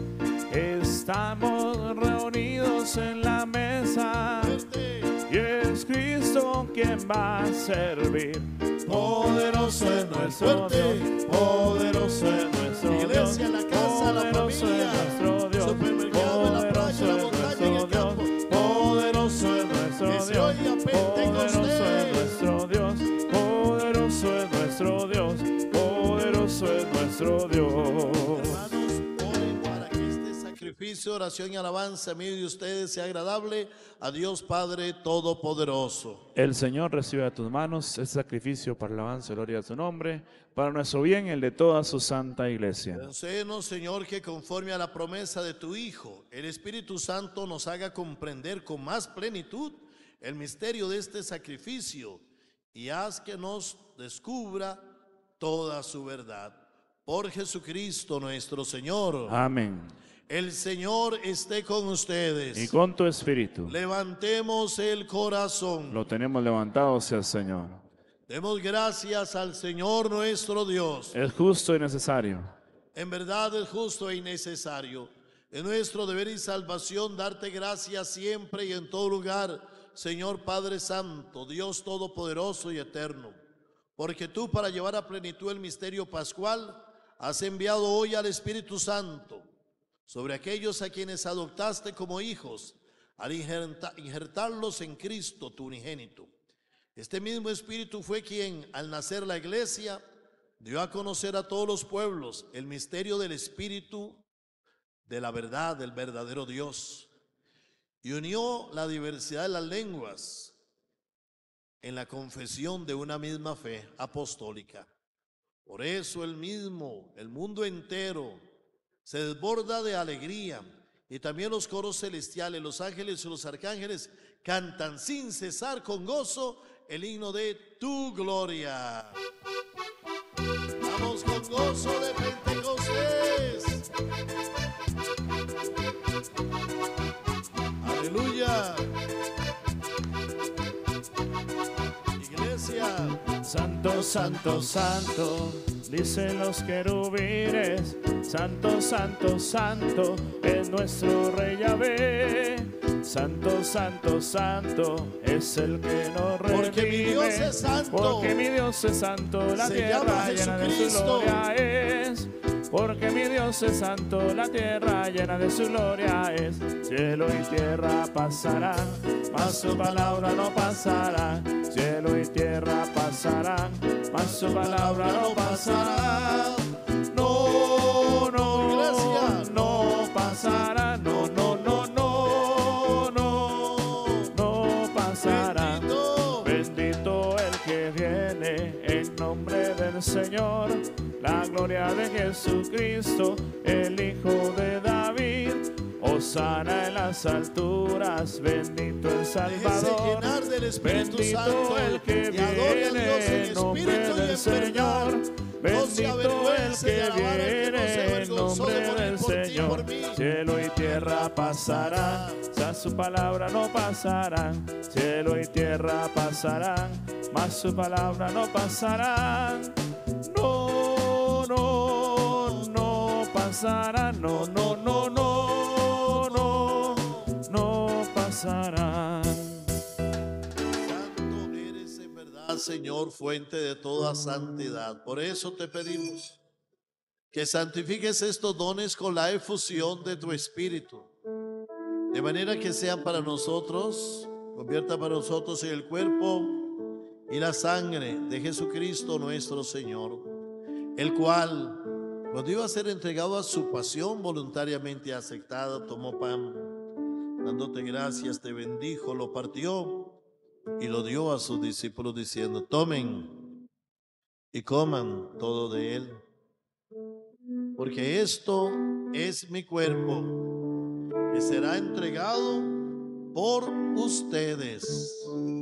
Estamos reunidos en la mesa y es Cristo quien va a servir. Poderoso es nuestro Dios, poderoso es nuestro Dios,
Iglesia, la casa, la familia, supermercado, la playa, la montaña, en el campo.
Poderoso es nuestro Dios, poderoso es nuestro Dios, poderoso es nuestro Dios, poderoso es nuestro Dios.
Hermanos, oren para que este sacrificio, oración y alabanza mío y de ustedes sea agradable a Dios Padre Todopoderoso.
El Señor recibe de tus manos este sacrificio para alabanza y gloria a su nombre, para nuestro bien y el de toda su santa iglesia.
Concédenos, Señor, que conforme a la promesa de tu Hijo, el Espíritu Santo nos haga comprender con más plenitud el misterio de este sacrificio y haz que nos descubra toda su verdad. Por Jesucristo nuestro Señor.
Amén.
El Señor esté con ustedes.
Y con tu espíritu.
Levantemos el corazón.
Lo tenemos levantado hacia el Señor.
Demos gracias al Señor nuestro Dios.
Es justo y necesario.
En verdad es justo e necesario. Es nuestro deber y salvación darte gracias siempre y en todo lugar, Señor Padre Santo, Dios Todopoderoso y Eterno. Porque tú, para llevar a plenitud el misterio pascual, has enviado hoy al Espíritu Santo sobre aquellos a quienes adoptaste como hijos, al injertarlos en Cristo, tu unigénito. Este mismo Espíritu fue quien, al nacer la iglesia, dio a conocer a todos los pueblos el misterio del Espíritu, de la verdad, del verdadero Dios, y unió la diversidad de las lenguas en la confesión de una misma fe apostólica. Por eso el mundo entero se desborda de alegría, y también los coros celestiales, los ángeles y los arcángeles cantan sin cesar con gozo el himno de tu gloria. Vamos con gozo de Pentecostés. Aleluya. Iglesia.
Santo, santo, santo, dicen los querubines. Santo, santo, santo, es nuestro Rey Yahvé. Santo, santo, santo, es el que nos redime.
Porque mi Dios es santo.
Porque mi Dios es santo, la
Se
tierra
llama
llena de su
Jesucristo.
gloria es. Porque mi Dios es santo, la tierra llena de su gloria es. Cielo y tierra pasarán, mas su palabra no pasará. Cielo y tierra pasarán, mas su palabra no pasará. No, no,
Iglesia.
no pasará. No, no, no, no, no, no pasará.
Bendito.
Bendito el que viene en nombre del Señor. La gloria de Jesucristo, el Hijo de David. Hosana en las alturas, bendito el
Déjese
Salvador.
llenar del Espíritu
Bendito
Santo
el que
y adore a Dios
viene
en
en nombre
espíritu y
del
en verdad.
Señor.
No se
Bendito el
avergüence de
que
alabar al que no se
viene en
avergonzó
nombre
de morir
del
por ti y
Señor.
por mí.
Cielo y tierra pasarán, mas su palabra no pasarán. Cielo y tierra pasarán, mas su palabra no pasarán. No, no, no pasarán. No, no, no, no, no, no pasarán.
Santo eres en verdad, Señor, fuente de toda santidad. Por eso te pedimos que santifiques estos dones con la efusión de tu Espíritu, de manera que sean para nosotros, convierta para nosotros en el cuerpo y la sangre de Jesucristo nuestro Señor, el cual, cuando iba a ser entregado a su pasión voluntariamente aceptada, tomó pan, dándote gracias, te bendijo, lo partió y lo dio a sus discípulos diciendo: tomen y coman todo de él, porque esto es mi cuerpo que será entregado por ustedes.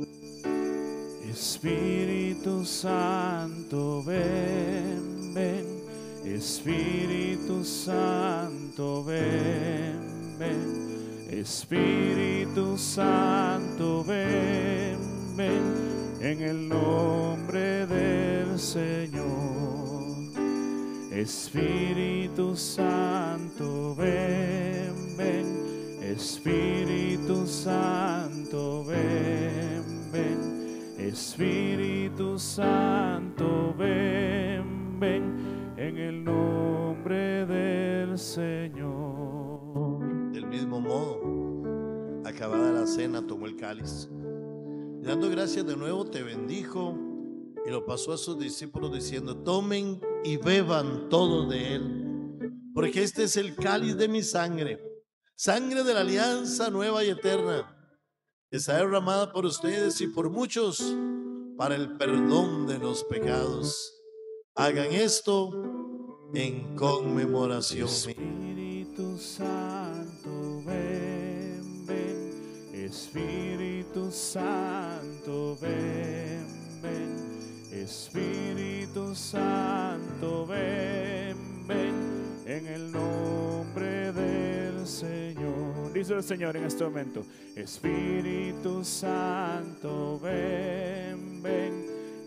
Espíritu Santo, ven, ven. Espíritu Santo, ven, ven. Espíritu Santo, ven, ven. En el nombre del Señor. Espíritu Santo, ven, ven. Espíritu Santo, ven, ven. Espíritu Santo, ven, ven, en el nombre del Señor.
Del mismo modo, acabada la cena, tomó el cáliz y dando gracias de nuevo te bendijo y lo pasó a sus discípulos diciendo: tomen y beban todos de él, porque este es el cáliz de mi sangre, sangre de la alianza nueva y eterna, que será derramada por ustedes y por muchos para el perdón de los pecados. Hagan esto en conmemoración mía.
Espíritu Santo, ven, ven. Espíritu Santo, ven, ven. Espíritu Santo, ven, ven. En el nombre del Señor. Dice el Señor en este momento: Espíritu Santo, ven, ven.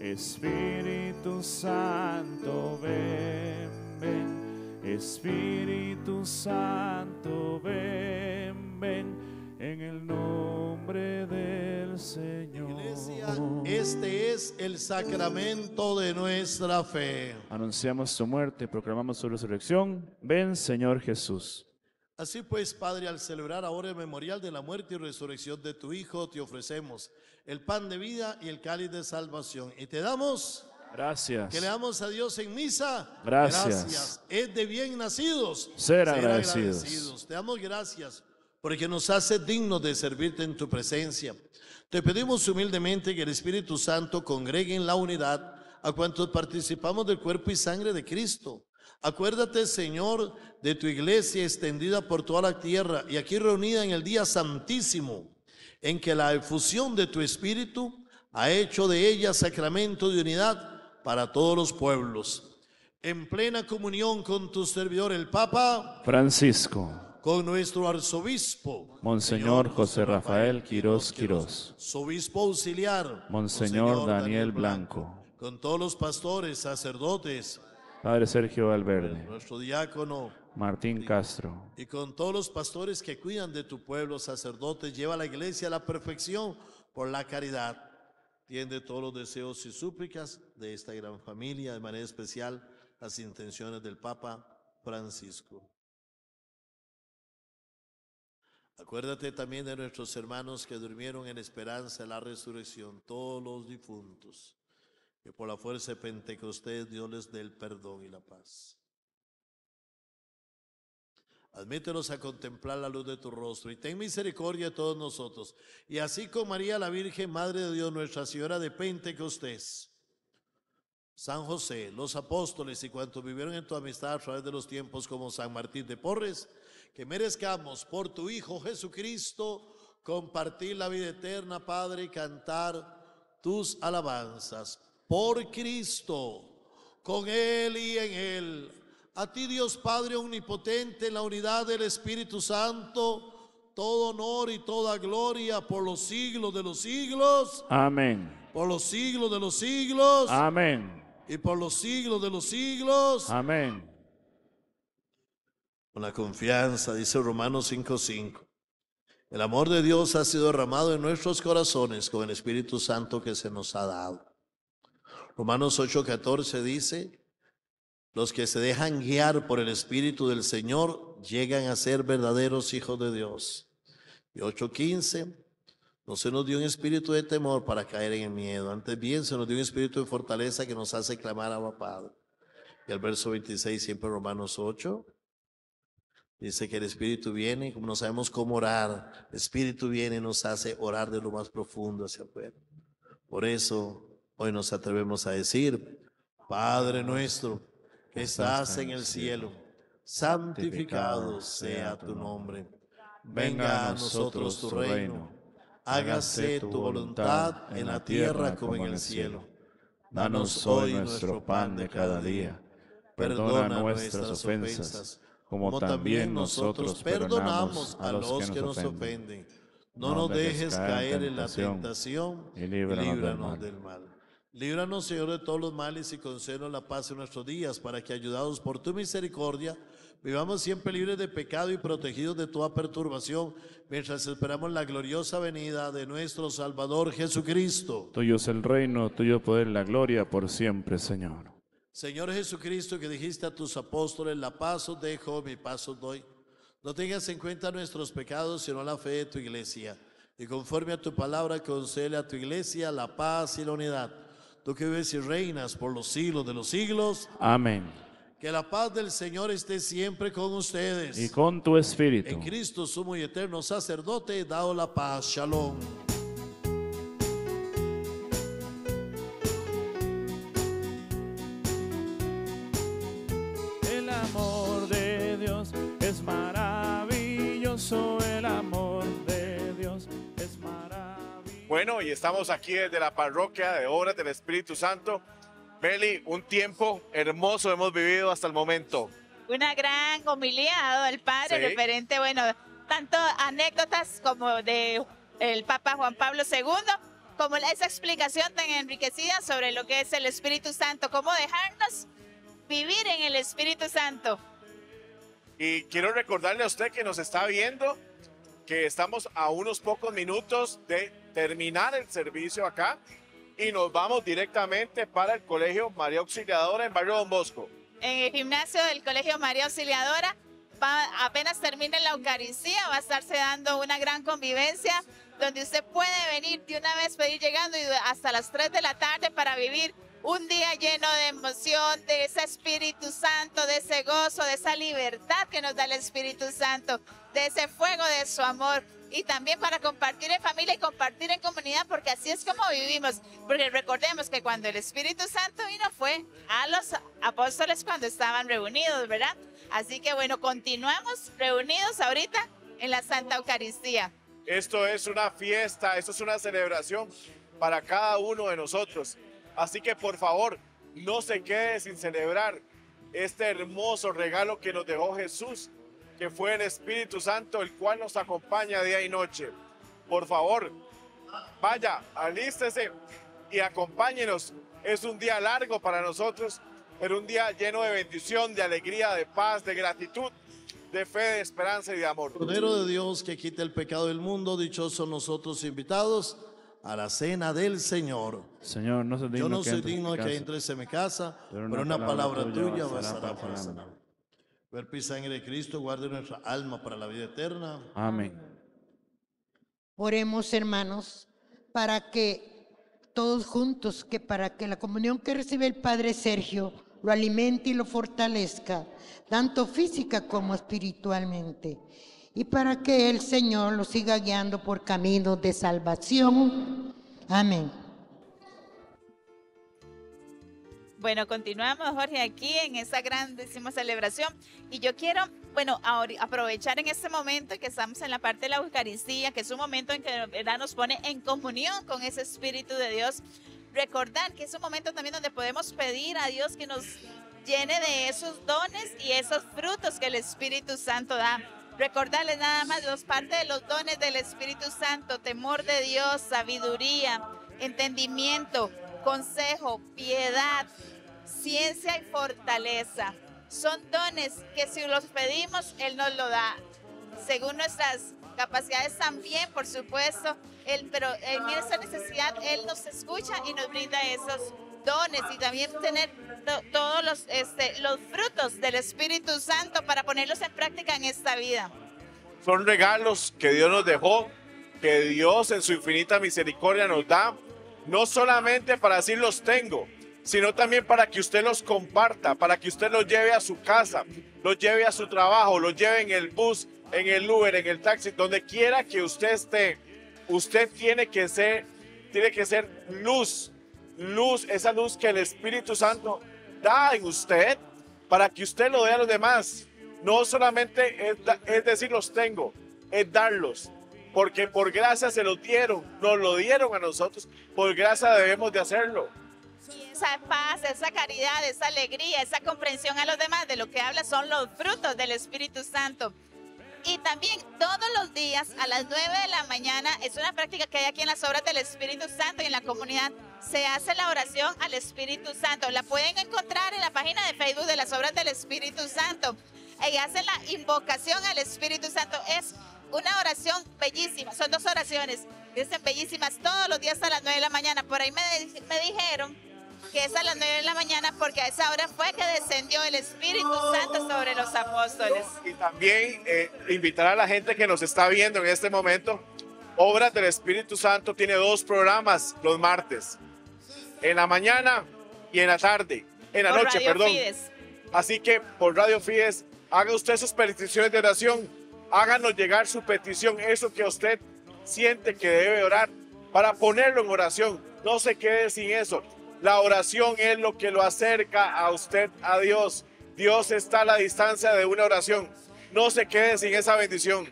Espíritu Santo, ven, ven. Espíritu Santo, ven, ven. En el nombre del Señor.
Iglesia, este es el sacramento de nuestra fe.
Anunciamos tu muerte, proclamamos su resurrección. Ven, Señor Jesús.
Así pues, Padre, al celebrar ahora el memorial de la muerte y resurrección de tu Hijo, te ofrecemos el pan de vida y el cáliz de salvación. Y te damos
Gracias.
que le damos a Dios en misa.
Gracias.
Es de bien nacidos
Ser agradecidos.
Te damos gracias porque nos hace dignos de servirte en tu presencia. Te pedimos humildemente que el Espíritu Santo congregue en la unidad a cuantos participamos del cuerpo y sangre de Cristo. Acuérdate, Señor, de tu iglesia extendida por toda la tierra y aquí reunida en el día santísimo, en que la efusión de tu Espíritu ha hecho de ella sacramento de unidad para todos los pueblos. En plena comunión con tu servidor, el Papa
Francisco.
con nuestro arzobispo,
Monseñor José Rafael Quirós Quirós,
su obispo auxiliar,
Monseñor Daniel Blanco,
con todos los pastores, sacerdotes,
Padre Sergio Valverde,
nuestro diácono,
Martín Castro,
y con todos los pastores que cuidan de tu pueblo, sacerdotes, lleva a la iglesia a la perfección por la caridad. Tiende todos los deseos y súplicas de esta gran familia, de manera especial las intenciones del Papa Francisco. Acuérdate también de nuestros hermanos que durmieron en esperanza de la resurrección, todos los difuntos, que por la fuerza de Pentecostés Dios les dé el perdón y la paz. Admítelos a contemplar la luz de tu rostro y ten misericordia de todos nosotros. Y así con María la Virgen, Madre de Dios, Nuestra Señora de Pentecostés, San José, los apóstoles y cuantos vivieron en tu amistad a través de los tiempos, como San Martín de Porres, que merezcamos por tu Hijo Jesucristo compartir la vida eterna, Padre, y cantar tus alabanzas. Por Cristo, con Él y en Él. A ti, Dios Padre omnipotente, en la unidad del Espíritu Santo, todo honor y toda gloria por los siglos de los siglos.
amén,
Por los siglos de los siglos.
amén,
Y por los siglos de los siglos.
amén.
Con la confianza, dice Romanos 5:5. El amor de Dios ha sido derramado en nuestros corazones con el Espíritu Santo que se nos ha dado. Romanos 8:14 dice: los que se dejan guiar por el Espíritu del Señor llegan a ser verdaderos hijos de Dios. Y 8:15, no se nos dio un espíritu de temor para caer en el miedo, antes bien se nos dio un espíritu de fortaleza que nos hace clamar a Padre. Y el verso 26, siempre Romanos 8, dice que el Espíritu viene, como no sabemos cómo orar, el Espíritu viene y nos hace orar de lo más profundo hacia afuera. Por eso hoy nos atrevemos a decir: Padre nuestro, que estás en el cielo, santificado sea tu nombre. Venga a nosotros tu reino. Hágase tu voluntad en la tierra como en el cielo. Danos hoy nuestro pan de cada día. Perdona nuestras ofensas, como también nosotros perdonamos a los que nos ofenden. No nos dejes caer en la tentación y líbranos del mal. Líbranos, Señor, de todos los males y concédenos la paz en nuestros días, para que, ayudados por tu misericordia, vivamos siempre libres de pecado y protegidos de toda perturbación, mientras esperamos la gloriosa venida de nuestro Salvador Jesucristo.
Tuyo es el reino, tuyo el poder y la gloria por siempre, Señor.
Señor Jesucristo, que dijiste a tus apóstoles: la paz os dejo, mi paz os doy. No tengas en cuenta nuestros pecados, sino la fe de tu iglesia. Y conforme a tu palabra, concédele a tu iglesia la paz y la unidad. Tú que vives y reinas por los siglos de los siglos.
Amén.
Que la paz del Señor esté siempre con ustedes.
Y con tu espíritu.
En Cristo, sumo y eterno sacerdote, dado la paz. Shalom.
El amor de Dios es maravilloso, el amor de Dios es maravilloso.
Bueno, y estamos aquí desde la parroquia de Obras del Espíritu Santo. Beli, un tiempo hermoso hemos vivido hasta el momento.
Una gran homilía ha dado el padre,
Sí.
referente, bueno, tanto anécdotas como de el Papa Juan Pablo II, como esa explicación tan enriquecida sobre lo que es el Espíritu Santo, cómo dejarnos vivir en el Espíritu Santo.
Y quiero recordarle a usted que nos está viendo que estamos a unos pocos minutos de terminar el servicio acá y nos vamos directamente para el Colegio María Auxiliadora en Barrio Don Bosco.
En el gimnasio del Colegio María Auxiliadora, apenas termine la Eucaristía, va a estarse dando una gran convivencia donde usted puede venir de una vez, pedir llegando y hasta las 3 de la tarde para vivir un día lleno de emoción, de ese Espíritu Santo, de ese gozo, de esa libertad que nos da el Espíritu Santo, de ese fuego de su amor. Y también para compartir en familia y compartir en comunidad, porque así es como vivimos. Porque recordemos que cuando el Espíritu Santo vino fue a los apóstoles cuando estaban reunidos, ¿verdad? Así que bueno, continuamos reunidos ahorita en la Santa Eucaristía.
Esto es una fiesta, esto es una celebración para cada uno de nosotros. Así que por favor, no se quede sin celebrar este hermoso regalo que nos dejó Jesús, que fue el Espíritu Santo el cual nos acompaña día y noche. Por favor, vaya, alístese y acompáñenos. Es un día largo para nosotros, pero un día lleno de bendición, de alegría, de paz, de gratitud, de fe, de esperanza y de amor.
Cordero de Dios que quita el pecado del mundo, dichosos nosotros invitados a la cena del Señor.
Señor, no soy digno
Yo no
que
soy
entres
digno
en
de
mi
que
casa,
entres en mi casa,
pero
pero una palabra tuya
bastará
bastará
para
para
sanarme.
sanar. Cuerpo y sangre de Cristo guarde nuestra alma para la vida eterna.
Amén.
Oremos, hermanos, para que todos juntos, para que la comunión que recibe el Padre Sergio lo alimente y lo fortalezca, tanto física como espiritualmente, y para que el Señor lo siga guiando por caminos de salvación. Amén.
Bueno, continuamos, Jorge, aquí en esa grandísima celebración. Y yo quiero, bueno, aprovechar en este momento que estamos en la parte de la Eucaristía, que es un momento en que, ¿verdad?, nos pone en comunión con ese Espíritu de Dios. Recordar que es un momento también donde podemos pedir a Dios que nos llene de esos dones y esos frutos que el Espíritu Santo da. Recordarles nada más dos partes de los dones del Espíritu Santo: temor de Dios, sabiduría, entendimiento, consejo, piedad, ciencia y fortaleza. Son dones que si los pedimos, Él nos lo da. Según nuestras capacidades también, por supuesto, pero en esa necesidad Él nos escucha y nos brinda esos dones, y también tener todos los frutos del Espíritu Santo para ponerlos en práctica en esta vida.
Son regalos que Dios nos dejó, que Dios en su infinita misericordia nos da, no solamente para decir los tengo, sino también para que usted los comparta, para que usted los lleve a su casa, los lleve a su trabajo, los lleve en el bus, en el Uber, en el taxi, donde quiera que usted esté. Usted tiene que ser luz, esa luz que el Espíritu Santo da en usted para que usted lo dé a los demás. No solamente es decir los tengo, es darlos. Porque por gracia se los dieron, nos lo dieron a nosotros, por gracia debemos de hacerlo.
Y esa paz, esa caridad, esa alegría, esa comprensión a los demás, de lo que habla son los frutos del Espíritu Santo. Y también todos los días a las 9 de la mañana, es una práctica que hay aquí en las obras del Espíritu Santo y en la comunidad, se hace la oración al Espíritu Santo. La pueden encontrar en la página de Facebook de las obras del Espíritu Santo. Y hacen la invocación al Espíritu Santo. Es una oración bellísima, son dos oraciones, dicen bellísimas, todos los días a las 9 de la mañana. Por ahí me dijeron que es a las 9 de la mañana porque a esa hora fue que descendió el Espíritu Santo sobre los apóstoles.
Y también invitar a la gente que nos está viendo en este momento, Obras del Espíritu Santo tiene 2 programas los martes, en la mañana y en la tarde, en la
por
noche,
Radio
perdón.
Fides.
Así que por Radio Fides, haga usted sus peticiones de oración, háganos llegar su petición, eso que usted siente que debe orar, para ponerlo en oración. No se quede sin eso. La oración es lo que lo acerca a usted a Dios. Dios está a la distancia de una oración. No se quede sin esa bendición.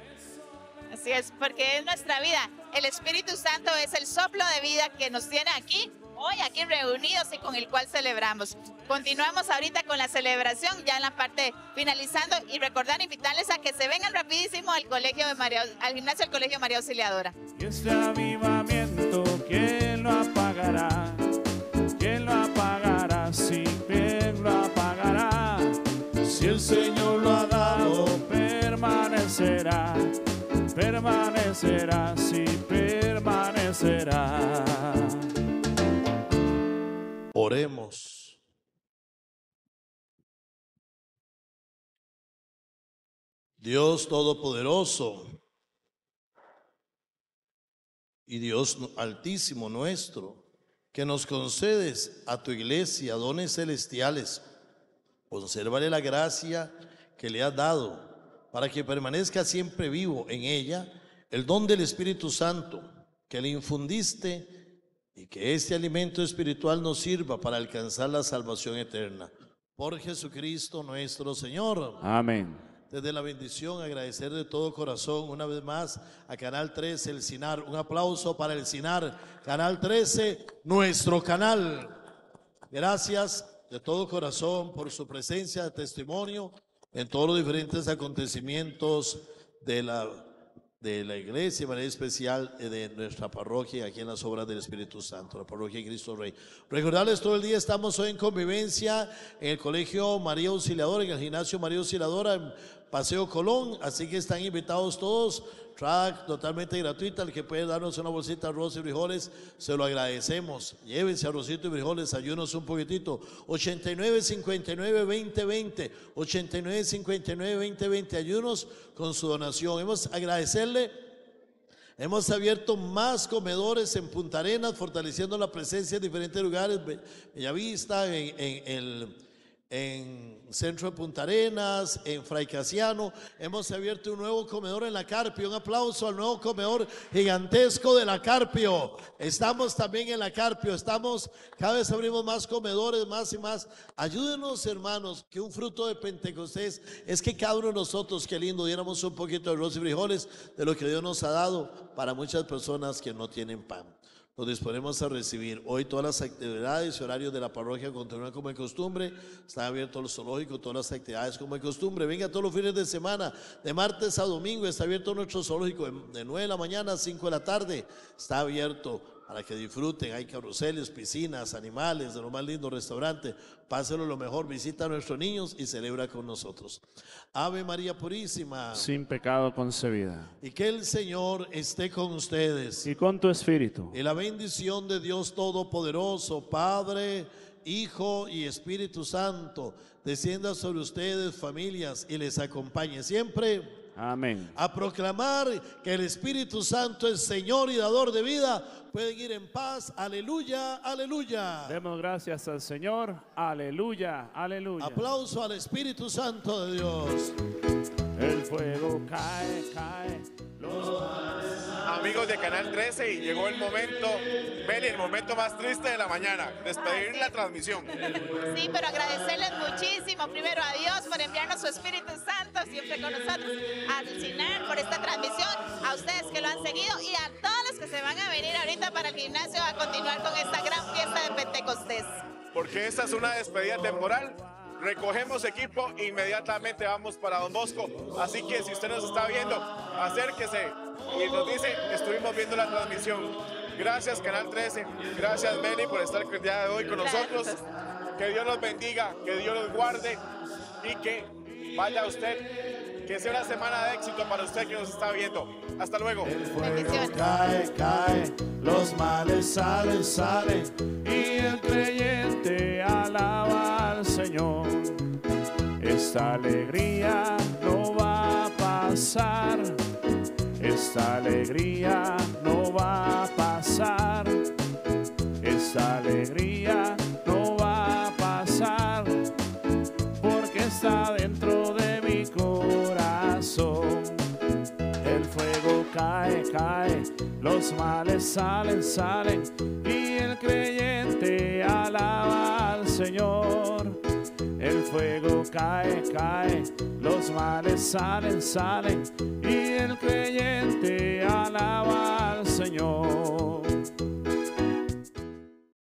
Así es, porque es nuestra vida. El Espíritu Santo es el soplo de vida que nos tiene aquí, hoy aquí reunidos y con el cual celebramos. Continuamos ahorita con la celebración, ya en la parte finalizando, y recordar, invitarles a que se vengan rapidísimo al gimnasio del Colegio María Auxiliadora.
Y este avivamiento, ¿quién lo apagará? ¿Quién lo apagará? Si bien lo apagará.
Si el Señor lo ha dado,
Permanecerá, permanecerá, sí permanecerá.
oremos. Dios Todopoderoso y Dios Altísimo nuestro, que nos concedes a tu iglesia dones celestiales, consérvale la gracia que le has dado para que permanezca siempre vivo en ella el don del Espíritu Santo que le infundiste, y que este alimento espiritual nos sirva para alcanzar la salvación eterna. Por Jesucristo nuestro Señor.
Amén.
Desde la bendición, agradecer de todo corazón una vez más a Canal 13, el CINAR. Un aplauso para el CINAR, Canal 13, nuestro canal. Gracias de todo corazón por su presencia de testimonio en todos los diferentes acontecimientos de la iglesia, de manera especial de nuestra parroquia, aquí en las obras del Espíritu Santo, la parroquia de Cristo Rey. Recordarles, todo el día estamos hoy en convivencia en el Colegio María Auxiliadora, en el Gimnasio María Auxiliadora, en Paseo Colón, así que están invitados todos. Track totalmente gratuita, el que puede darnos una bolsita de arroz y frijoles, se lo agradecemos. Llévense arrocito y frijoles, ayúdenos un poquitito. 8959-2020, 8959-2020, ayúdenos con su donación. Hemos abierto más comedores en Punta Arenas, fortaleciendo la presencia en diferentes lugares, Bellavista, en Centro de Punta Arenas, en Fray Casiano. Hemos abierto un nuevo comedor en la Carpio. Un aplauso al nuevo comedor gigantesco de la Carpio. Estamos también en la Carpio. Cada vez abrimos más comedores, más y más. Ayúdenos, hermanos, que un fruto de Pentecostés es que cada uno de nosotros, qué lindo, diéramos un poquito de arroz y frijoles de lo que Dios nos ha dado para muchas personas que no tienen pan. Nos disponemos a recibir. Hoy todas las actividades y horarios de la parroquia continúan como de costumbre. Están abiertos los zoológicos, todas las actividades como de costumbre. Venga todos los fines de semana, de martes a domingo, está abierto nuestro zoológico de 9 de la mañana a 5 de la tarde. Está abierto para que disfruten. Hay carruseles, piscinas, animales, de lo más lindo, restaurante. Pásenlo lo mejor, visita a nuestros niños y celebra con nosotros. Ave María Purísima,
sin pecado concebida.
Y que el Señor esté con ustedes.
Y con tu espíritu.
Y la bendición de Dios Todopoderoso, Padre, Hijo y Espíritu Santo, descienda sobre ustedes, familias, y les acompañe siempre.
Amén.
A proclamar que el Espíritu Santo es Señor y dador de vida. Pueden ir en paz. Aleluya, aleluya.
Demos gracias al Señor. Aleluya, aleluya.
Aplauso al Espíritu Santo de Dios.
El fuego cae, cae.
Amigos de Canal 13, y llegó el momento, Meli, el momento más triste de la mañana, despedir la transmisión.
Sí, pero agradecerles muchísimo, primero a Dios por enviarnos su Espíritu Santo siempre con nosotros, a Cinar por esta transmisión, a ustedes que lo han seguido y a todos los que se van a venir ahorita para el gimnasio a continuar con esta gran fiesta de Pentecostés.
Porque esta es una despedida temporal. Recogemos equipo e inmediatamente vamos para Don Bosco. Así que si usted nos está viendo, acérquese y nos dice, estuvimos viendo la transmisión. Gracias Canal 13, gracias Meli por estar el día de hoy con nosotros. Que Dios los bendiga, que Dios los guarde y que vaya usted, que sea una semana de éxito para usted que nos está viendo. Hasta luego.
El fuego cae, cae, los males salen, salen,
y el creyente alaba al Señor. Esta alegría no va a pasar, esta alegría no va a pasar, esta alegría no va a pasar, porque está dentro de mi corazón. El fuego cae, cae, los males salen, salen, y el creyente alaba al Señor. El fuego cae, cae, los males salen, salen, y el creyente alaba al Señor.